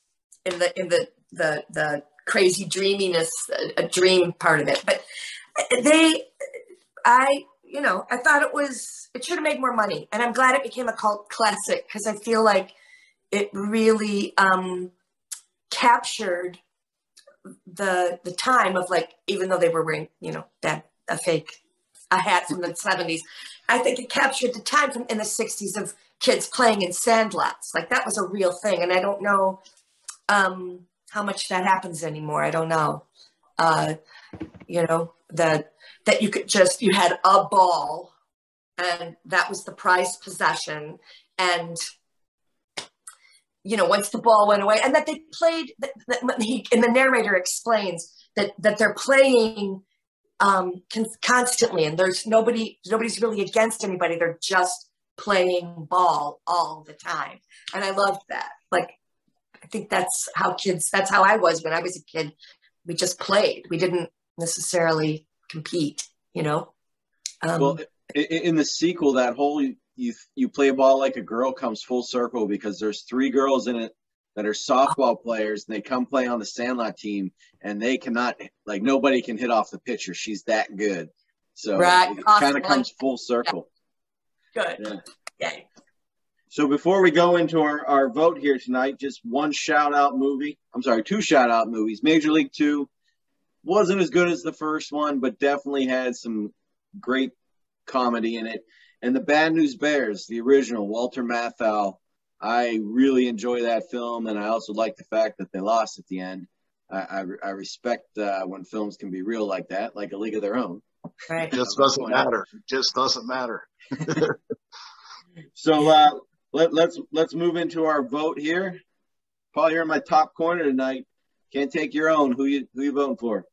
in the in the the the crazy dreaminess, a, a dream part of it. But they, I. You know, I thought it was, it should have made more money. And I'm glad it became a cult classic, because I feel like it really um, captured the the time of, like, even though they were wearing, you know, that a fake, a hat from the seventies, I think it captured the time from in the sixties of kids playing in sandlots. Like, that was a real thing. And I don't know um, how much that happens anymore. I don't know. Uh, you know, the that you could just, you had a ball and that was the prized possession. And, you know, once the ball went away, and that they played, that, that he, and the narrator explains that, that they're playing um, con- constantly, and there's nobody, nobody's really against anybody. They're just playing ball all the time. And I loved that. Like, I think that's how kids, that's how I was when I was a kid. We just played. We didn't necessarily compete, you know. Um, Well, in, in the sequel, that whole you you play ball like a girl comes full circle, because there's three girls in it that are softball players, and they come play on the Sandlot team, and they cannot, like, nobody can hit off the pitcher. She's that good. So right, it awesome. kind of comes full circle. Good. Yeah. Yeah. So before we go into our, our vote here tonight, just one shout out movie. I'm sorry, two shout out movies. Major League Two wasn't as good as the first one, but definitely had some great comedy in it. And The Bad News Bears, the original, Walter Matthau. I really enjoy that film, and I also like the fact that they lost at the end. I, I, I respect uh, when films can be real like that, like A League of Their Own. Right. It just doesn't matter. It just doesn't matter. So uh, let, let's let's move into our vote here. Paul, you're in my top corner tonight. Can't take your own. Who you who you voting for?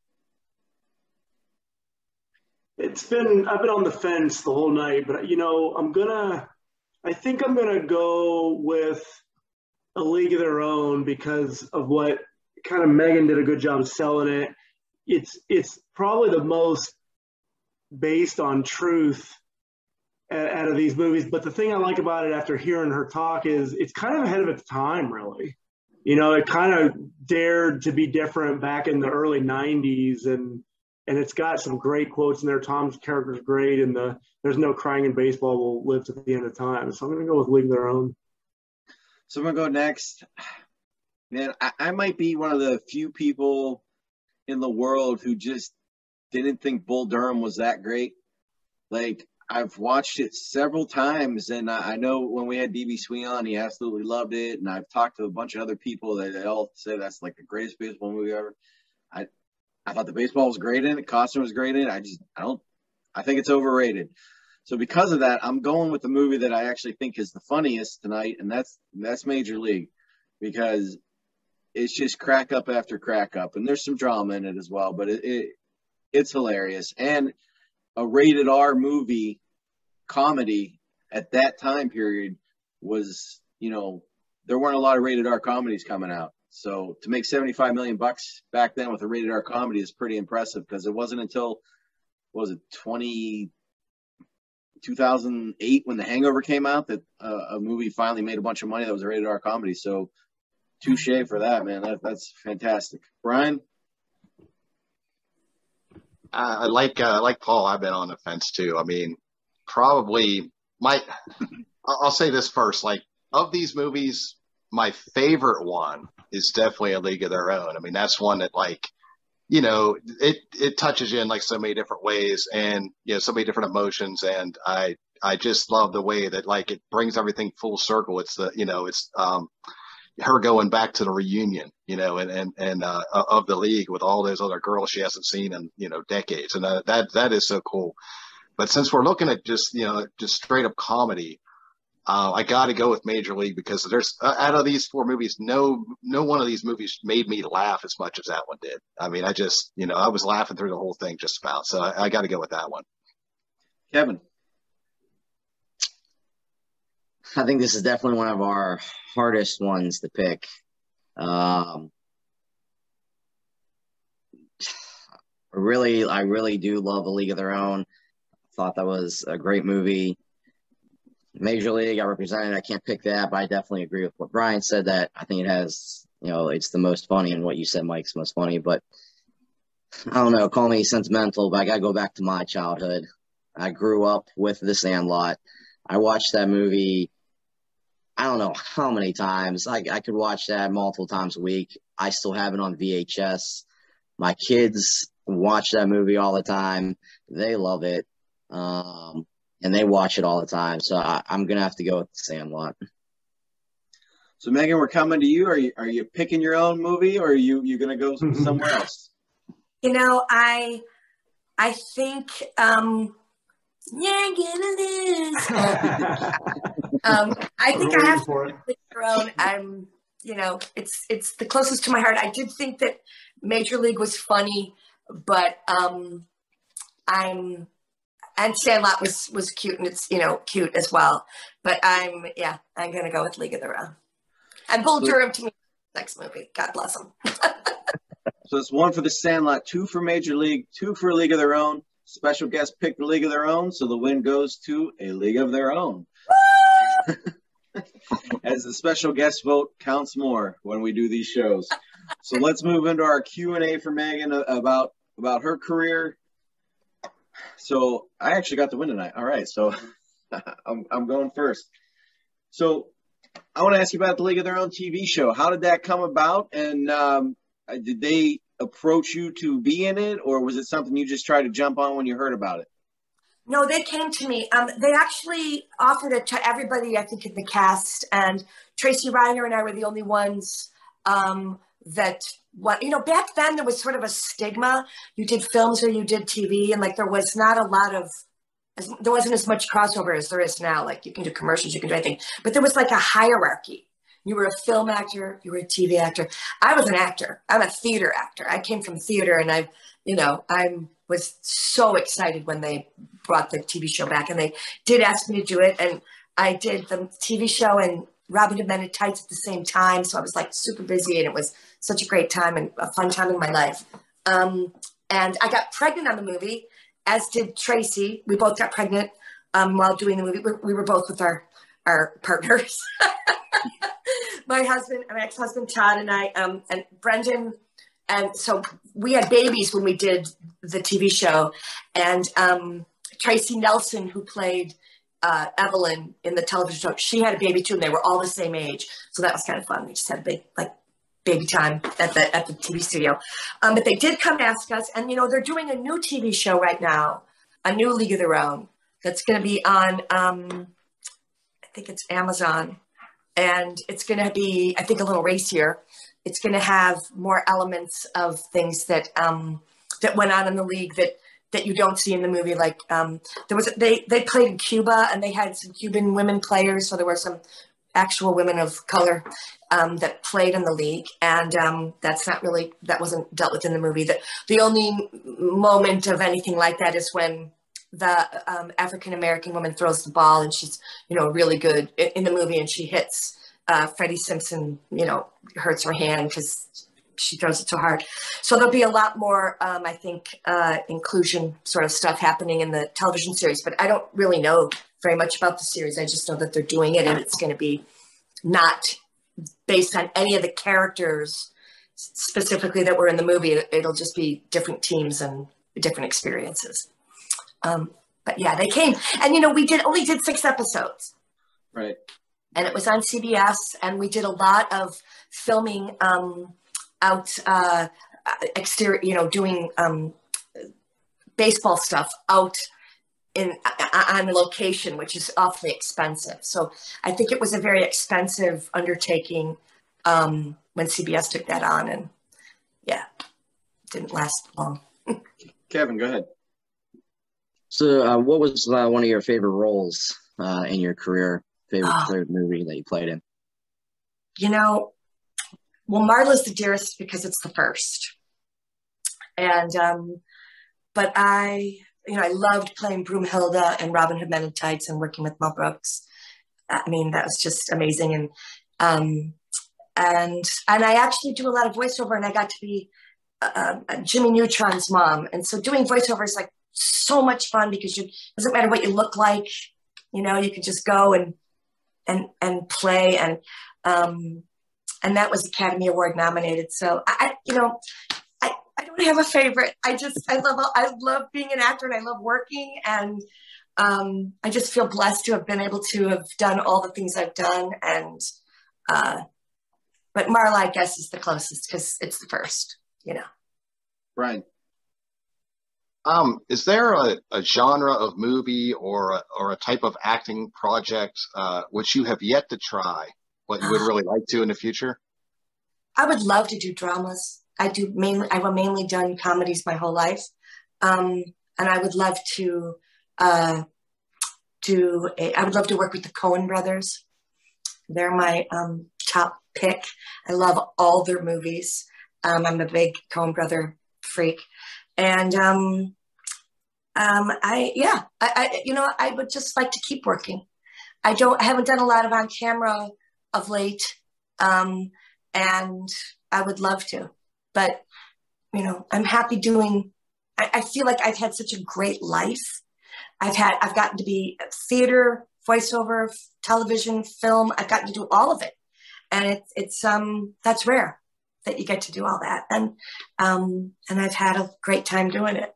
It's been, I've been on the fence the whole night, but, you know, I'm gonna, I think I'm gonna go with A League of Their Own, because of what kind of Megan did a good job of selling it. It's it's probably the most based on truth out of these movies. But the thing I like about it after hearing her talk is it's kind of ahead of its time, really. You know, it kind of dared to be different back in the early nineties, and and it's got some great quotes in there. Tom's character is great, and the "There's no crying in baseball" will live to the end of time. So I'm going to go with League of Their Own. So I'm going to go next. Man, I, I might be one of the few people in the world who just didn't think Bull Durham was that great. Like, I've watched it several times, and I, I know when we had D B Swee on, he absolutely loved it, and I've talked to a bunch of other people that they all say that's like the greatest baseball movie ever. I I thought the baseball was great in it, Costner was great in it. I just I don't I think it's overrated. So because of that, I'm going with the movie that I actually think is the funniest tonight, and that's that's Major League, because it's just crack up after crack up, and there's some drama in it as well, but it, it it's hilarious. And a rated R movie comedy at that time period was, you know, there weren't a lot of rated R comedies coming out. So to make seventy-five million bucks back then with a rated R comedy is pretty impressive, because it wasn't until, what was it, twenty, two thousand eight when The Hangover came out that uh, a movie finally made a bunch of money that was a rated R comedy. So touche for that, man. That, that's fantastic. Brian? I like uh, like Paul. I've been on the fence too. I mean, probably my. I'll say this first. Like, of these movies, my favorite one is definitely A League of Their Own. I mean, that's one that, like, you know, it it touches you in like so many different ways, and you know, so many different emotions. And I I just love the way that, like, it brings everything full circle. It's the you know it's um her going back to the reunion, you know, and and and uh, of the league with all those other girls she hasn't seen in, you know, decades, and uh, that that is so cool. But since we're looking at just you know just straight up comedy, uh, I got to go with Major League, because there's uh, out of these four movies, no no one of these movies made me laugh as much as that one did. I mean, I just you know I was laughing through the whole thing just about. So I, I got to go with that one. Kevin? I think this is definitely one of our hardest ones to pick. Um, really, I really do love A League of Their Own. Thought that was a great movie. Major League, I represented. I can't pick that, but I definitely agree with what Brian said, that I think it has, you know, it's the most funny, and what you said, Mike's most funny. But I don't know, call me sentimental, but I got to go back to my childhood. I grew up with The Sandlot. I watched that movie, I don't know how many times. I, I could watch that multiple times a week. I still have it on V H S. My kids watch that movie all the time. They love it. Um, and they watch it all the time. So I, I'm going to have to go with The Sandlot. So, Megan, we're coming to you. Are you are you picking your own movie, or are you you going to go somewhere else? You know, I I think um, you're gonna lose. um, I think I have to pick your own. I'm, you know, it's it's the closest to my heart. I did think that Major League was funny, but um, I'm and Sandlot was was cute, and it's, you know, cute as well. But I'm yeah, I'm gonna go with League of Their Own. And Bull Durham, to me, next movie. God bless him. So it's one for The Sandlot, two for Major League, two for A League of Their Own. Special guest picked A League of Their Own, so the win goes to A League of Their Own. As the special guest vote counts more when we do these shows. So let's move into our Q and A for Megan about about her career. So I actually got the win tonight. All right, so I'm I'm going first. So I want to ask you about the League of Their Own T V show. How did that come about, and um, did they approach you to be in it, or was it something you just tried to jump on when you heard about it? No, they came to me. Um, they actually offered it to everybody, I think, in the cast. And Tracy Reiner and I were the only ones um, that, what, you know, back then there was sort of a stigma. You did films or you did T V, and like there was not a lot of, there wasn't as much crossover as there is now. Like you can do commercials, you can do anything. But there was like a hierarchy. You were a film actor, you were a T V actor. I was an actor. I'm a theater actor. I came from theater, and I, you know, I was so excited when they brought the T V show back, and they did ask me to do it. And I did the T V show and Robin Hood Men in Tights at the same time. So I was like super busy, and it was such a great time and a fun time in my life. Um, and I got pregnant on the movie, as did Tracy. We both got pregnant um, while doing the movie. We, we were both with our, our partners. My husband, my ex-husband Todd, and I, um, and Brendan and so we had babies when we did the T V show, and um, Tracy Nelson, who played uh, Evelyn in the television show, she had a baby too, and they were all the same age. So that was kind of fun. We just had a big, like, baby time at the at the T V studio. Um, but they did come ask us, and you know, they're doing a new T V show right now, a new League of Their Own, that's going to be on, um, I think it's Amazon, and it's going to be, I think, a little racier. It's going to have more elements of things that um, that went on in the league that that you don't see in the movie. Like um, there was, they they played in Cuba, and they had some Cuban women players, so there were some actual women of color um, that played in the league, and um, that's not really, that wasn't dealt with in the movie. The, the only moment of anything like that is when the um, African-American woman throws the ball, and she's, you know, really good in, in the movie, and she hits uh, Freddie Simpson, you know, hurts her hand because she throws it so hard. So there'll be a lot more, um, I think, uh, inclusion sort of stuff happening in the television series, but I don't really know very much about the series. I just know that they're doing it, and it's going to be not based on any of the characters specifically that were in the movie. It'll just be different teams and different experiences. Um, but yeah, they came, and you know, we did only did six episodes, right? And it was on C B S, and we did a lot of filming um, out uh, exterior, you know, doing um, baseball stuff out in on location, which is awfully expensive. So I think it was a very expensive undertaking um, when C B S took that on, and yeah, it didn't last long. Kevin, go ahead. So uh, what was uh, one of your favorite roles uh, in your career, favorite, Oh. favorite movie that you played in? You know, well, Marla's the dearest because it's the first. And, um, but I, you know, I loved playing Broomhilda and Robin Hood Men in Tights and working with Mel Brooks. I mean, that was just amazing. And, um, and, and I actually do a lot of voiceover, and I got to be uh, Jimmy Neutron's mom. And so doing voiceover is like so much fun because you, it doesn't matter what you look like, you know, you can just go and, and, and play. And, um, and that was Academy Award nominated. So I, you know, I, I don't have a favorite. I just, I love, I love being an actor, and I love working. And um, I just feel blessed to have been able to have done all the things I've done. And, uh, but Marla, I guess, is the closest because it's the first, you know. Brian. Um, is there a, a genre of movie or a, or a type of acting project uh, which you have yet to try, what you would really like to in the future? I would love to do dramas. I do mainly, I've mainly done comedies my whole life. Um, and I would love to uh, do, a, I would love to work with the Coen brothers. They're my um, top pick. I love all their movies. Um, I'm a big Coen brother freak. And um, um, I, yeah, I, I, you know, I would just like to keep working. I don't, I haven't done a lot of on camera of late. Um, and I would love to, but you know, I'm happy doing, I, I feel like I've had such a great life. I've had, I've gotten to be theater, voiceover, television, film. I've gotten to do all of it. And it's, it's, um, that's rare that you get to do all that. And, um, and I've had a great time doing it.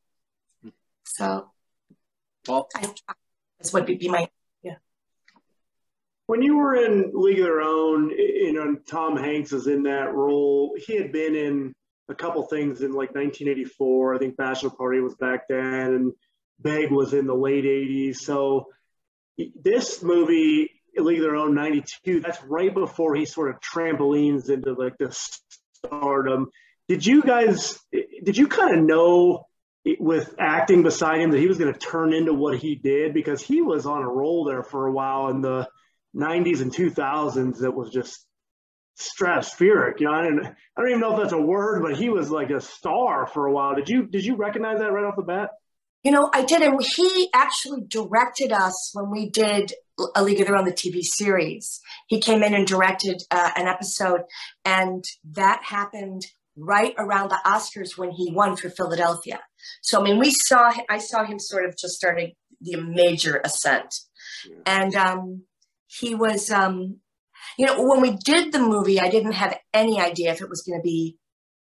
So Well, I, this would be, be my, yeah. When you were in League of Their Own, you know, Tom Hanks is in that role. He had been in a couple things in like nineteen eighty-four. I think Bachelor Party was back then, and Beg was in the late eighties. So this movie, League of Their Own, ninety-two, that's right before he sort of trampolines into like this stardom. Did you guys, did you kind of know with acting beside him that he was going to turn into what he did? Because he was on a roll there for a while in the nineties and two thousands that was just stratospheric. You know, I, didn't, I don't even know if that's a word, but he was like a star for a while. Did you, did you recognize that right off the bat? You know, I did. And he actually directed us when we did A League of Their Own, the T V series. He came in and directed uh, an episode, and that happened right around the Oscars when he won for Philadelphia. So, I mean, we saw, I saw him sort of just starting the major ascent. Yeah. And um, he was, um, you know, when we did the movie, I didn't have any idea if it was going to be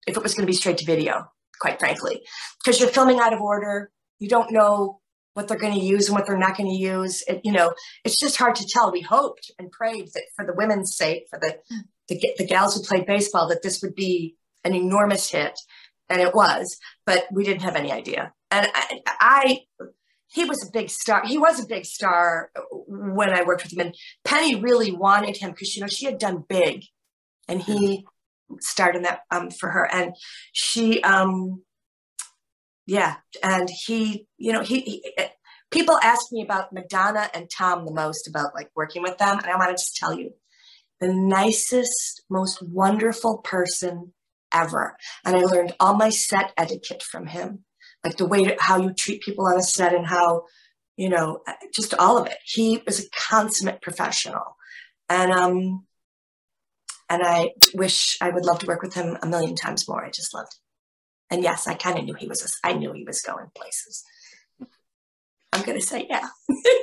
if it was going to be straight to video, quite frankly, because you're filming out of order. You don't know what they're going to use and what they're not going to use. It, you know, it's just hard to tell. We hoped and prayed that for the women's sake, for the, the, the gals who played baseball, that this would be an enormous hit. And it was, but we didn't have any idea. And I, I he was a big star. He was a big star when I worked with him. And Penny really wanted him because, you know, she had done Big, and he starred in that um, for her. And she, um, yeah, and he, you know, he, he, people ask me about Madonna and Tom the most, about like working with them. And I want to just tell you, the nicest, most wonderful person ever. And I learned all my set etiquette from him, like the way to, how you treat people on a set, and how, you know, just all of it. He was a consummate professional. And, um, and I wish I would love to work with him a million times more. I just loved him. And yes, I kind of knew he was, a, I knew he was going places. I'm going to say, yeah.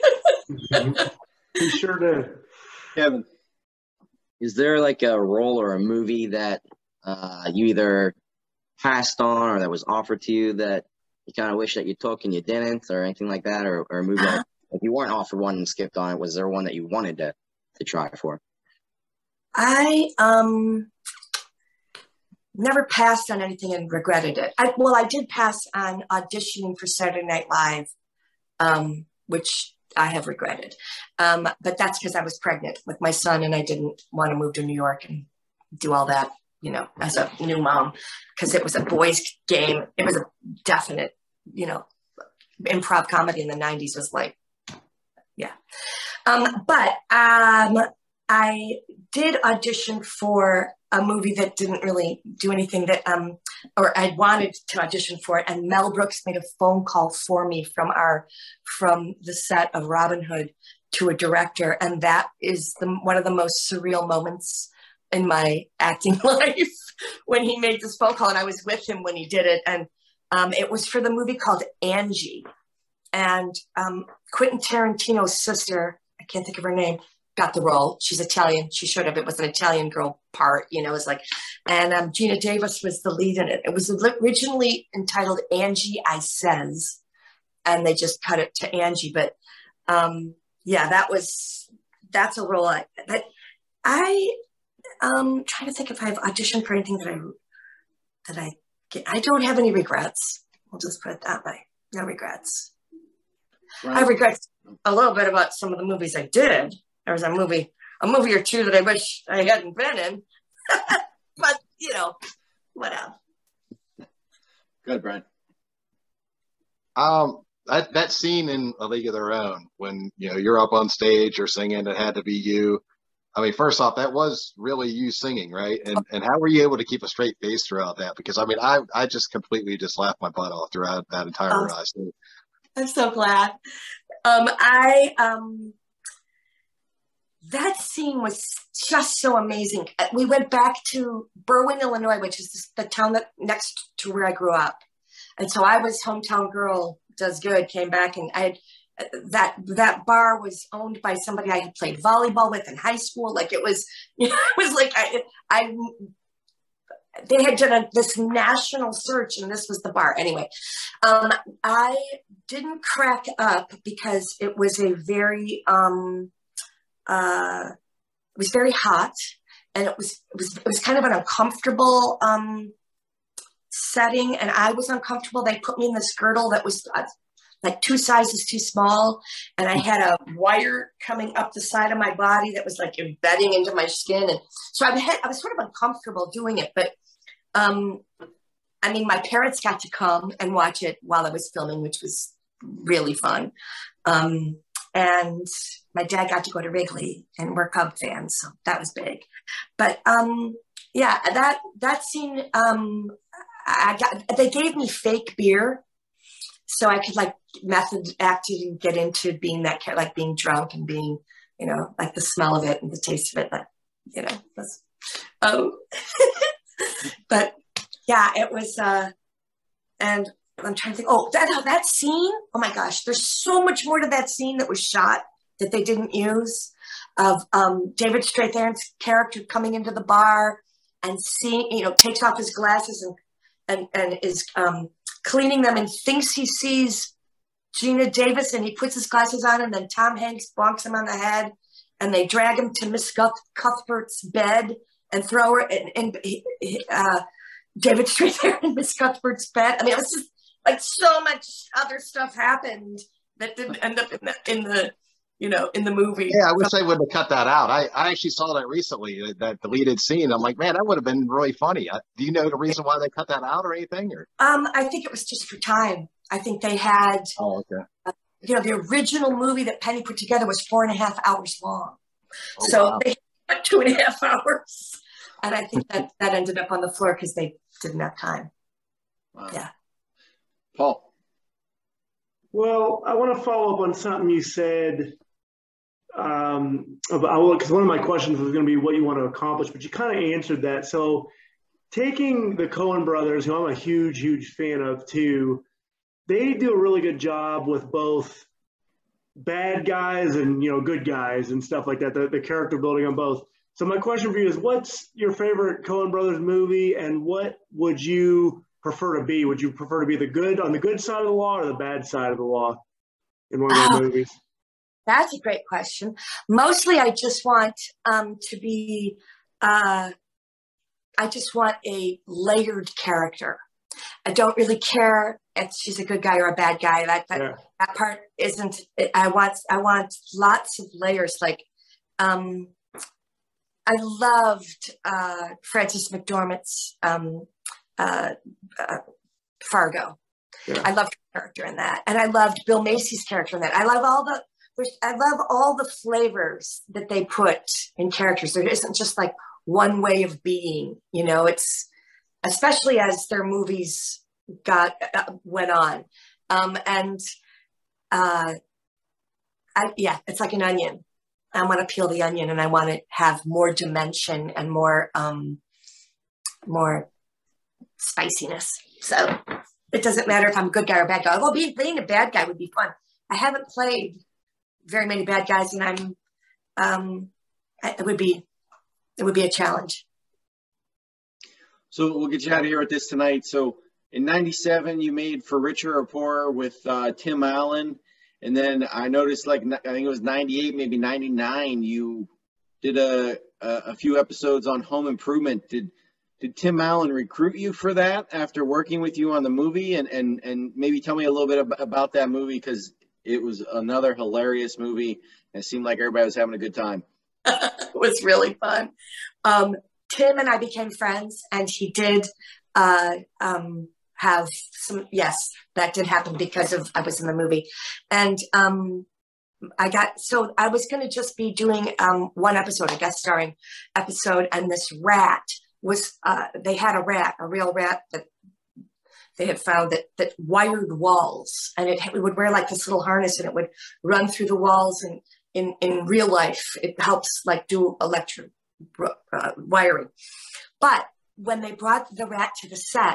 He sure did. Kevin. Is there like a role or a movie that uh, you either passed on or that was offered to you that you kind of wish that you took and you didn't, or anything like that? Or, or a movie that, if you weren't offered one and skipped on it, was there one that you wanted to, to try for? I, um, never passed on anything and regretted it. I, well, I did pass on auditioning for Saturday Night Live, um, which I have regretted. Um, but that's because I was pregnant with my son and I didn't want to move to New York and do all that, you know, as a new mom, because it was a boys' game. It was a definite, you know, improv comedy in the nineties was like, yeah. Um, but um, I did audition for a movie that didn't really do anything that, um, or I wanted to audition for it. And Mel Brooks made a phone call for me from our, from the set of Robin Hood to a director. And that is the, one of the most surreal moments in my acting life, when he made this phone call, and I was with him when he did it. And um, it was for the movie called Angie. And um, Quentin Tarantino's sister, I can't think of her name, got the role. She's Italian. She should have. It was an Italian girl part, you know, it was like, and um, Gina Davis was the lead in it. It was originally entitled Angie I Says, and they just cut it to Angie. But um, yeah, that was, that's a role I, that I, um, trying to think if I've auditioned for anything that I, that I get. I don't have any regrets. We'll just put it that way. No regrets. Right. I regret a little bit about some of the movies I did. There was a movie, a movie or two that I wish I hadn't been in, but you know, whatever. Good, Brian. Um, that that scene in A League of Their Own, when you know you're up on stage, you're singing, it had to be you. I mean, first off, that was really you singing, right? And and how were you able to keep a straight face throughout that? Because I mean, I I just completely just laughed my butt off throughout that entire um, ride. So, I'm so glad. Um, I um. That scene was just so amazing. We went back to Berwyn, Illinois, which is the town that next to where I grew up. And so I was hometown girl, does good, came back, and I had that, that bar was owned by somebody I had played volleyball with in high school. Like it was, you know, it was like, I, I, they had done a, this national search, and this was the bar. Anyway, um, I didn't crack up because it was a very, um, Uh, it was very hot, and it was it was it was kind of an uncomfortable um, setting, and I was uncomfortable. They put me in this girdle that was uh, like two sizes too small, and I had a wire coming up the side of my body that was like embedding into my skin, and so I had I was sort of uncomfortable doing it. But um, I mean, my parents got to come and watch it while I was filming, which was really fun. Um, And my dad got to go to Wrigley, and we're Cub fans, so that was big. But um, yeah, that that scene, um, I got. They gave me fake beer, so I could like method act and get into being that character, like being drunk and being, you know, like the smell of it and the taste of it. Like, you know, that's, um, but yeah, it was. Uh, and I'm trying to think. Oh, that that scene. Oh my gosh, there's so much more to that scene that was shot that they didn't use. Of um, David Strathairn's character coming into the bar, and seeing, you know, takes off his glasses and and and is um, cleaning them and thinks he sees Gina Davis, and he puts his glasses on, and then Tom Hanks bonks him on the head, and they drag him to Miss Cuthbert's bed and throw her, and, and uh, David straight there in Miss Cuthbert's bed. I mean, it was just like so much other stuff happened that didn't end up in the, in the you know, in the movie. Yeah, I wish they would have cut that out. I, I actually saw that recently, that deleted scene. I'm like, man, that would have been really funny. Uh, do you know the reason why they cut that out or anything? Or um, I think it was just for time. I think they had, oh, okay. Uh, you know, the original movie that Penny put together was four and a half hours long. Oh, so wow. they had two and a half hours. And I think that that ended up on the floor because they didn't have time. Wow. Yeah. Paul. Well, I want to follow up on something you said um, about, because one of my questions was going to be what you want to accomplish, but you kind of answered that. So taking the Coen brothers, who I'm a huge, huge fan of too, they do a really good job with both bad guys and, you know, good guys and stuff like that, the, the character building on both. So my question for you is, what's your favorite Coen brothers movie, and what would you prefer to be? Would you prefer to be the good on the good side of the law or the bad side of the law in one of Oh, their movies? That's a great question. Mostly I just want um, to be, uh, I just want a layered character. I don't really care if she's a good guy or a bad guy. That that, Yeah. that part isn't, I want, I want lots of layers. Like, um, I loved uh, Frances McDormand's um, uh, uh, Fargo. Yeah. I loved her character in that. And I loved Bill Macy's character in that. I love all the, I love all the flavors that they put in characters. There isn't just like one way of being, you know, it's, especially as their movies got, uh, went on. Um, and uh, I, yeah, it's like an onion. I want to peel the onion, and I want to have more dimension and more, um, more spiciness. So it doesn't matter if I'm a good guy or a bad guy. Although being, being a bad guy would be fun. I haven't played very many bad guys, and I'm, um, it would be, it would be a challenge. So we'll get you out of here with this tonight. So in ninety-seven, you made For Richer or Poorer with uh, Tim Allen. And then I noticed, like, I think it was ninety-eight, maybe ninety-nine, you did a, a, a few episodes on Home Improvement. Did did Tim Allen recruit you for that after working with you on the movie? And, and, and maybe tell me a little bit ab- about that movie, because it was another hilarious movie. And it seemed like everybody was having a good time. It was really fun. Um, Tim and I became friends, and he did uh, um, have some, yes, that did happen because of, I was in the movie. And um, I got, so I was going to just be doing um, one episode, a guest starring episode, and this rat was, uh, they had a rat, a real rat that they had found that, that wired walls, and it, it would wear like this little harness, and it would run through the walls, and in, in real life, it helps like do electric uh, wiring. But when they brought the rat to the set,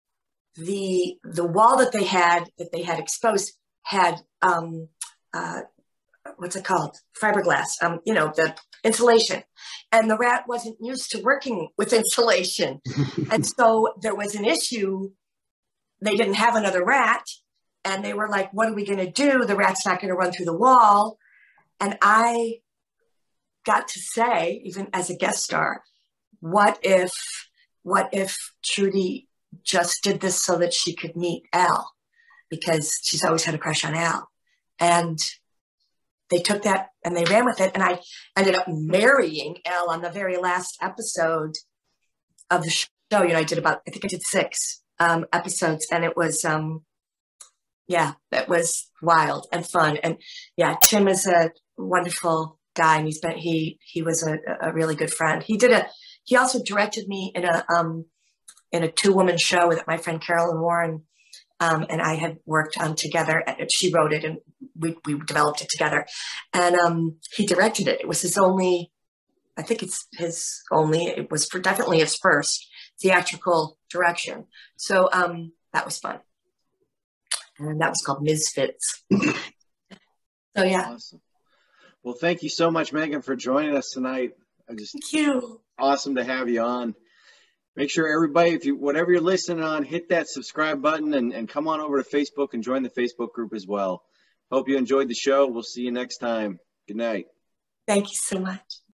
the the wall that they had that they had exposed had um, uh, what's it called? Fiberglass. Um, you know, the insulation, and the rat wasn't used to working with insulation, and so there was an issue. They didn't have another rat, and they were like, "What are we going to do? The rat's not going to run through the wall." And I got to say, even as a guest star, what if, what if Trudy just did this so that she could meet Al, because she's always had a crush on Al. And they took that and they ran with it. And I ended up marrying Al on the very last episode of the show. You know, I did about, I think I did six um, episodes, and it was, um, yeah, that was wild and fun. And yeah, Tim is a wonderful guy, and he's been, he, he was a, a really good friend. He did a, he also directed me in a, um, in a two woman show with my friend Carolyn Warren. Um, and I had worked on together. She wrote it, and we, we developed it together. And um, he directed it. It was his only, I think it's his only, it was for definitely his first theatrical direction. So um, that was fun. And that was called Misfits. So yeah. Awesome. Well, thank you so much, Megan, for joining us tonight. I just, Thank you. Awesome to have you on. Make sure everybody, if you whatever you're listening on, hit that subscribe button and, and come on over to Facebook and join the Facebook group as well. Hope you enjoyed the show. We'll see you next time. Good night. Thank you so much.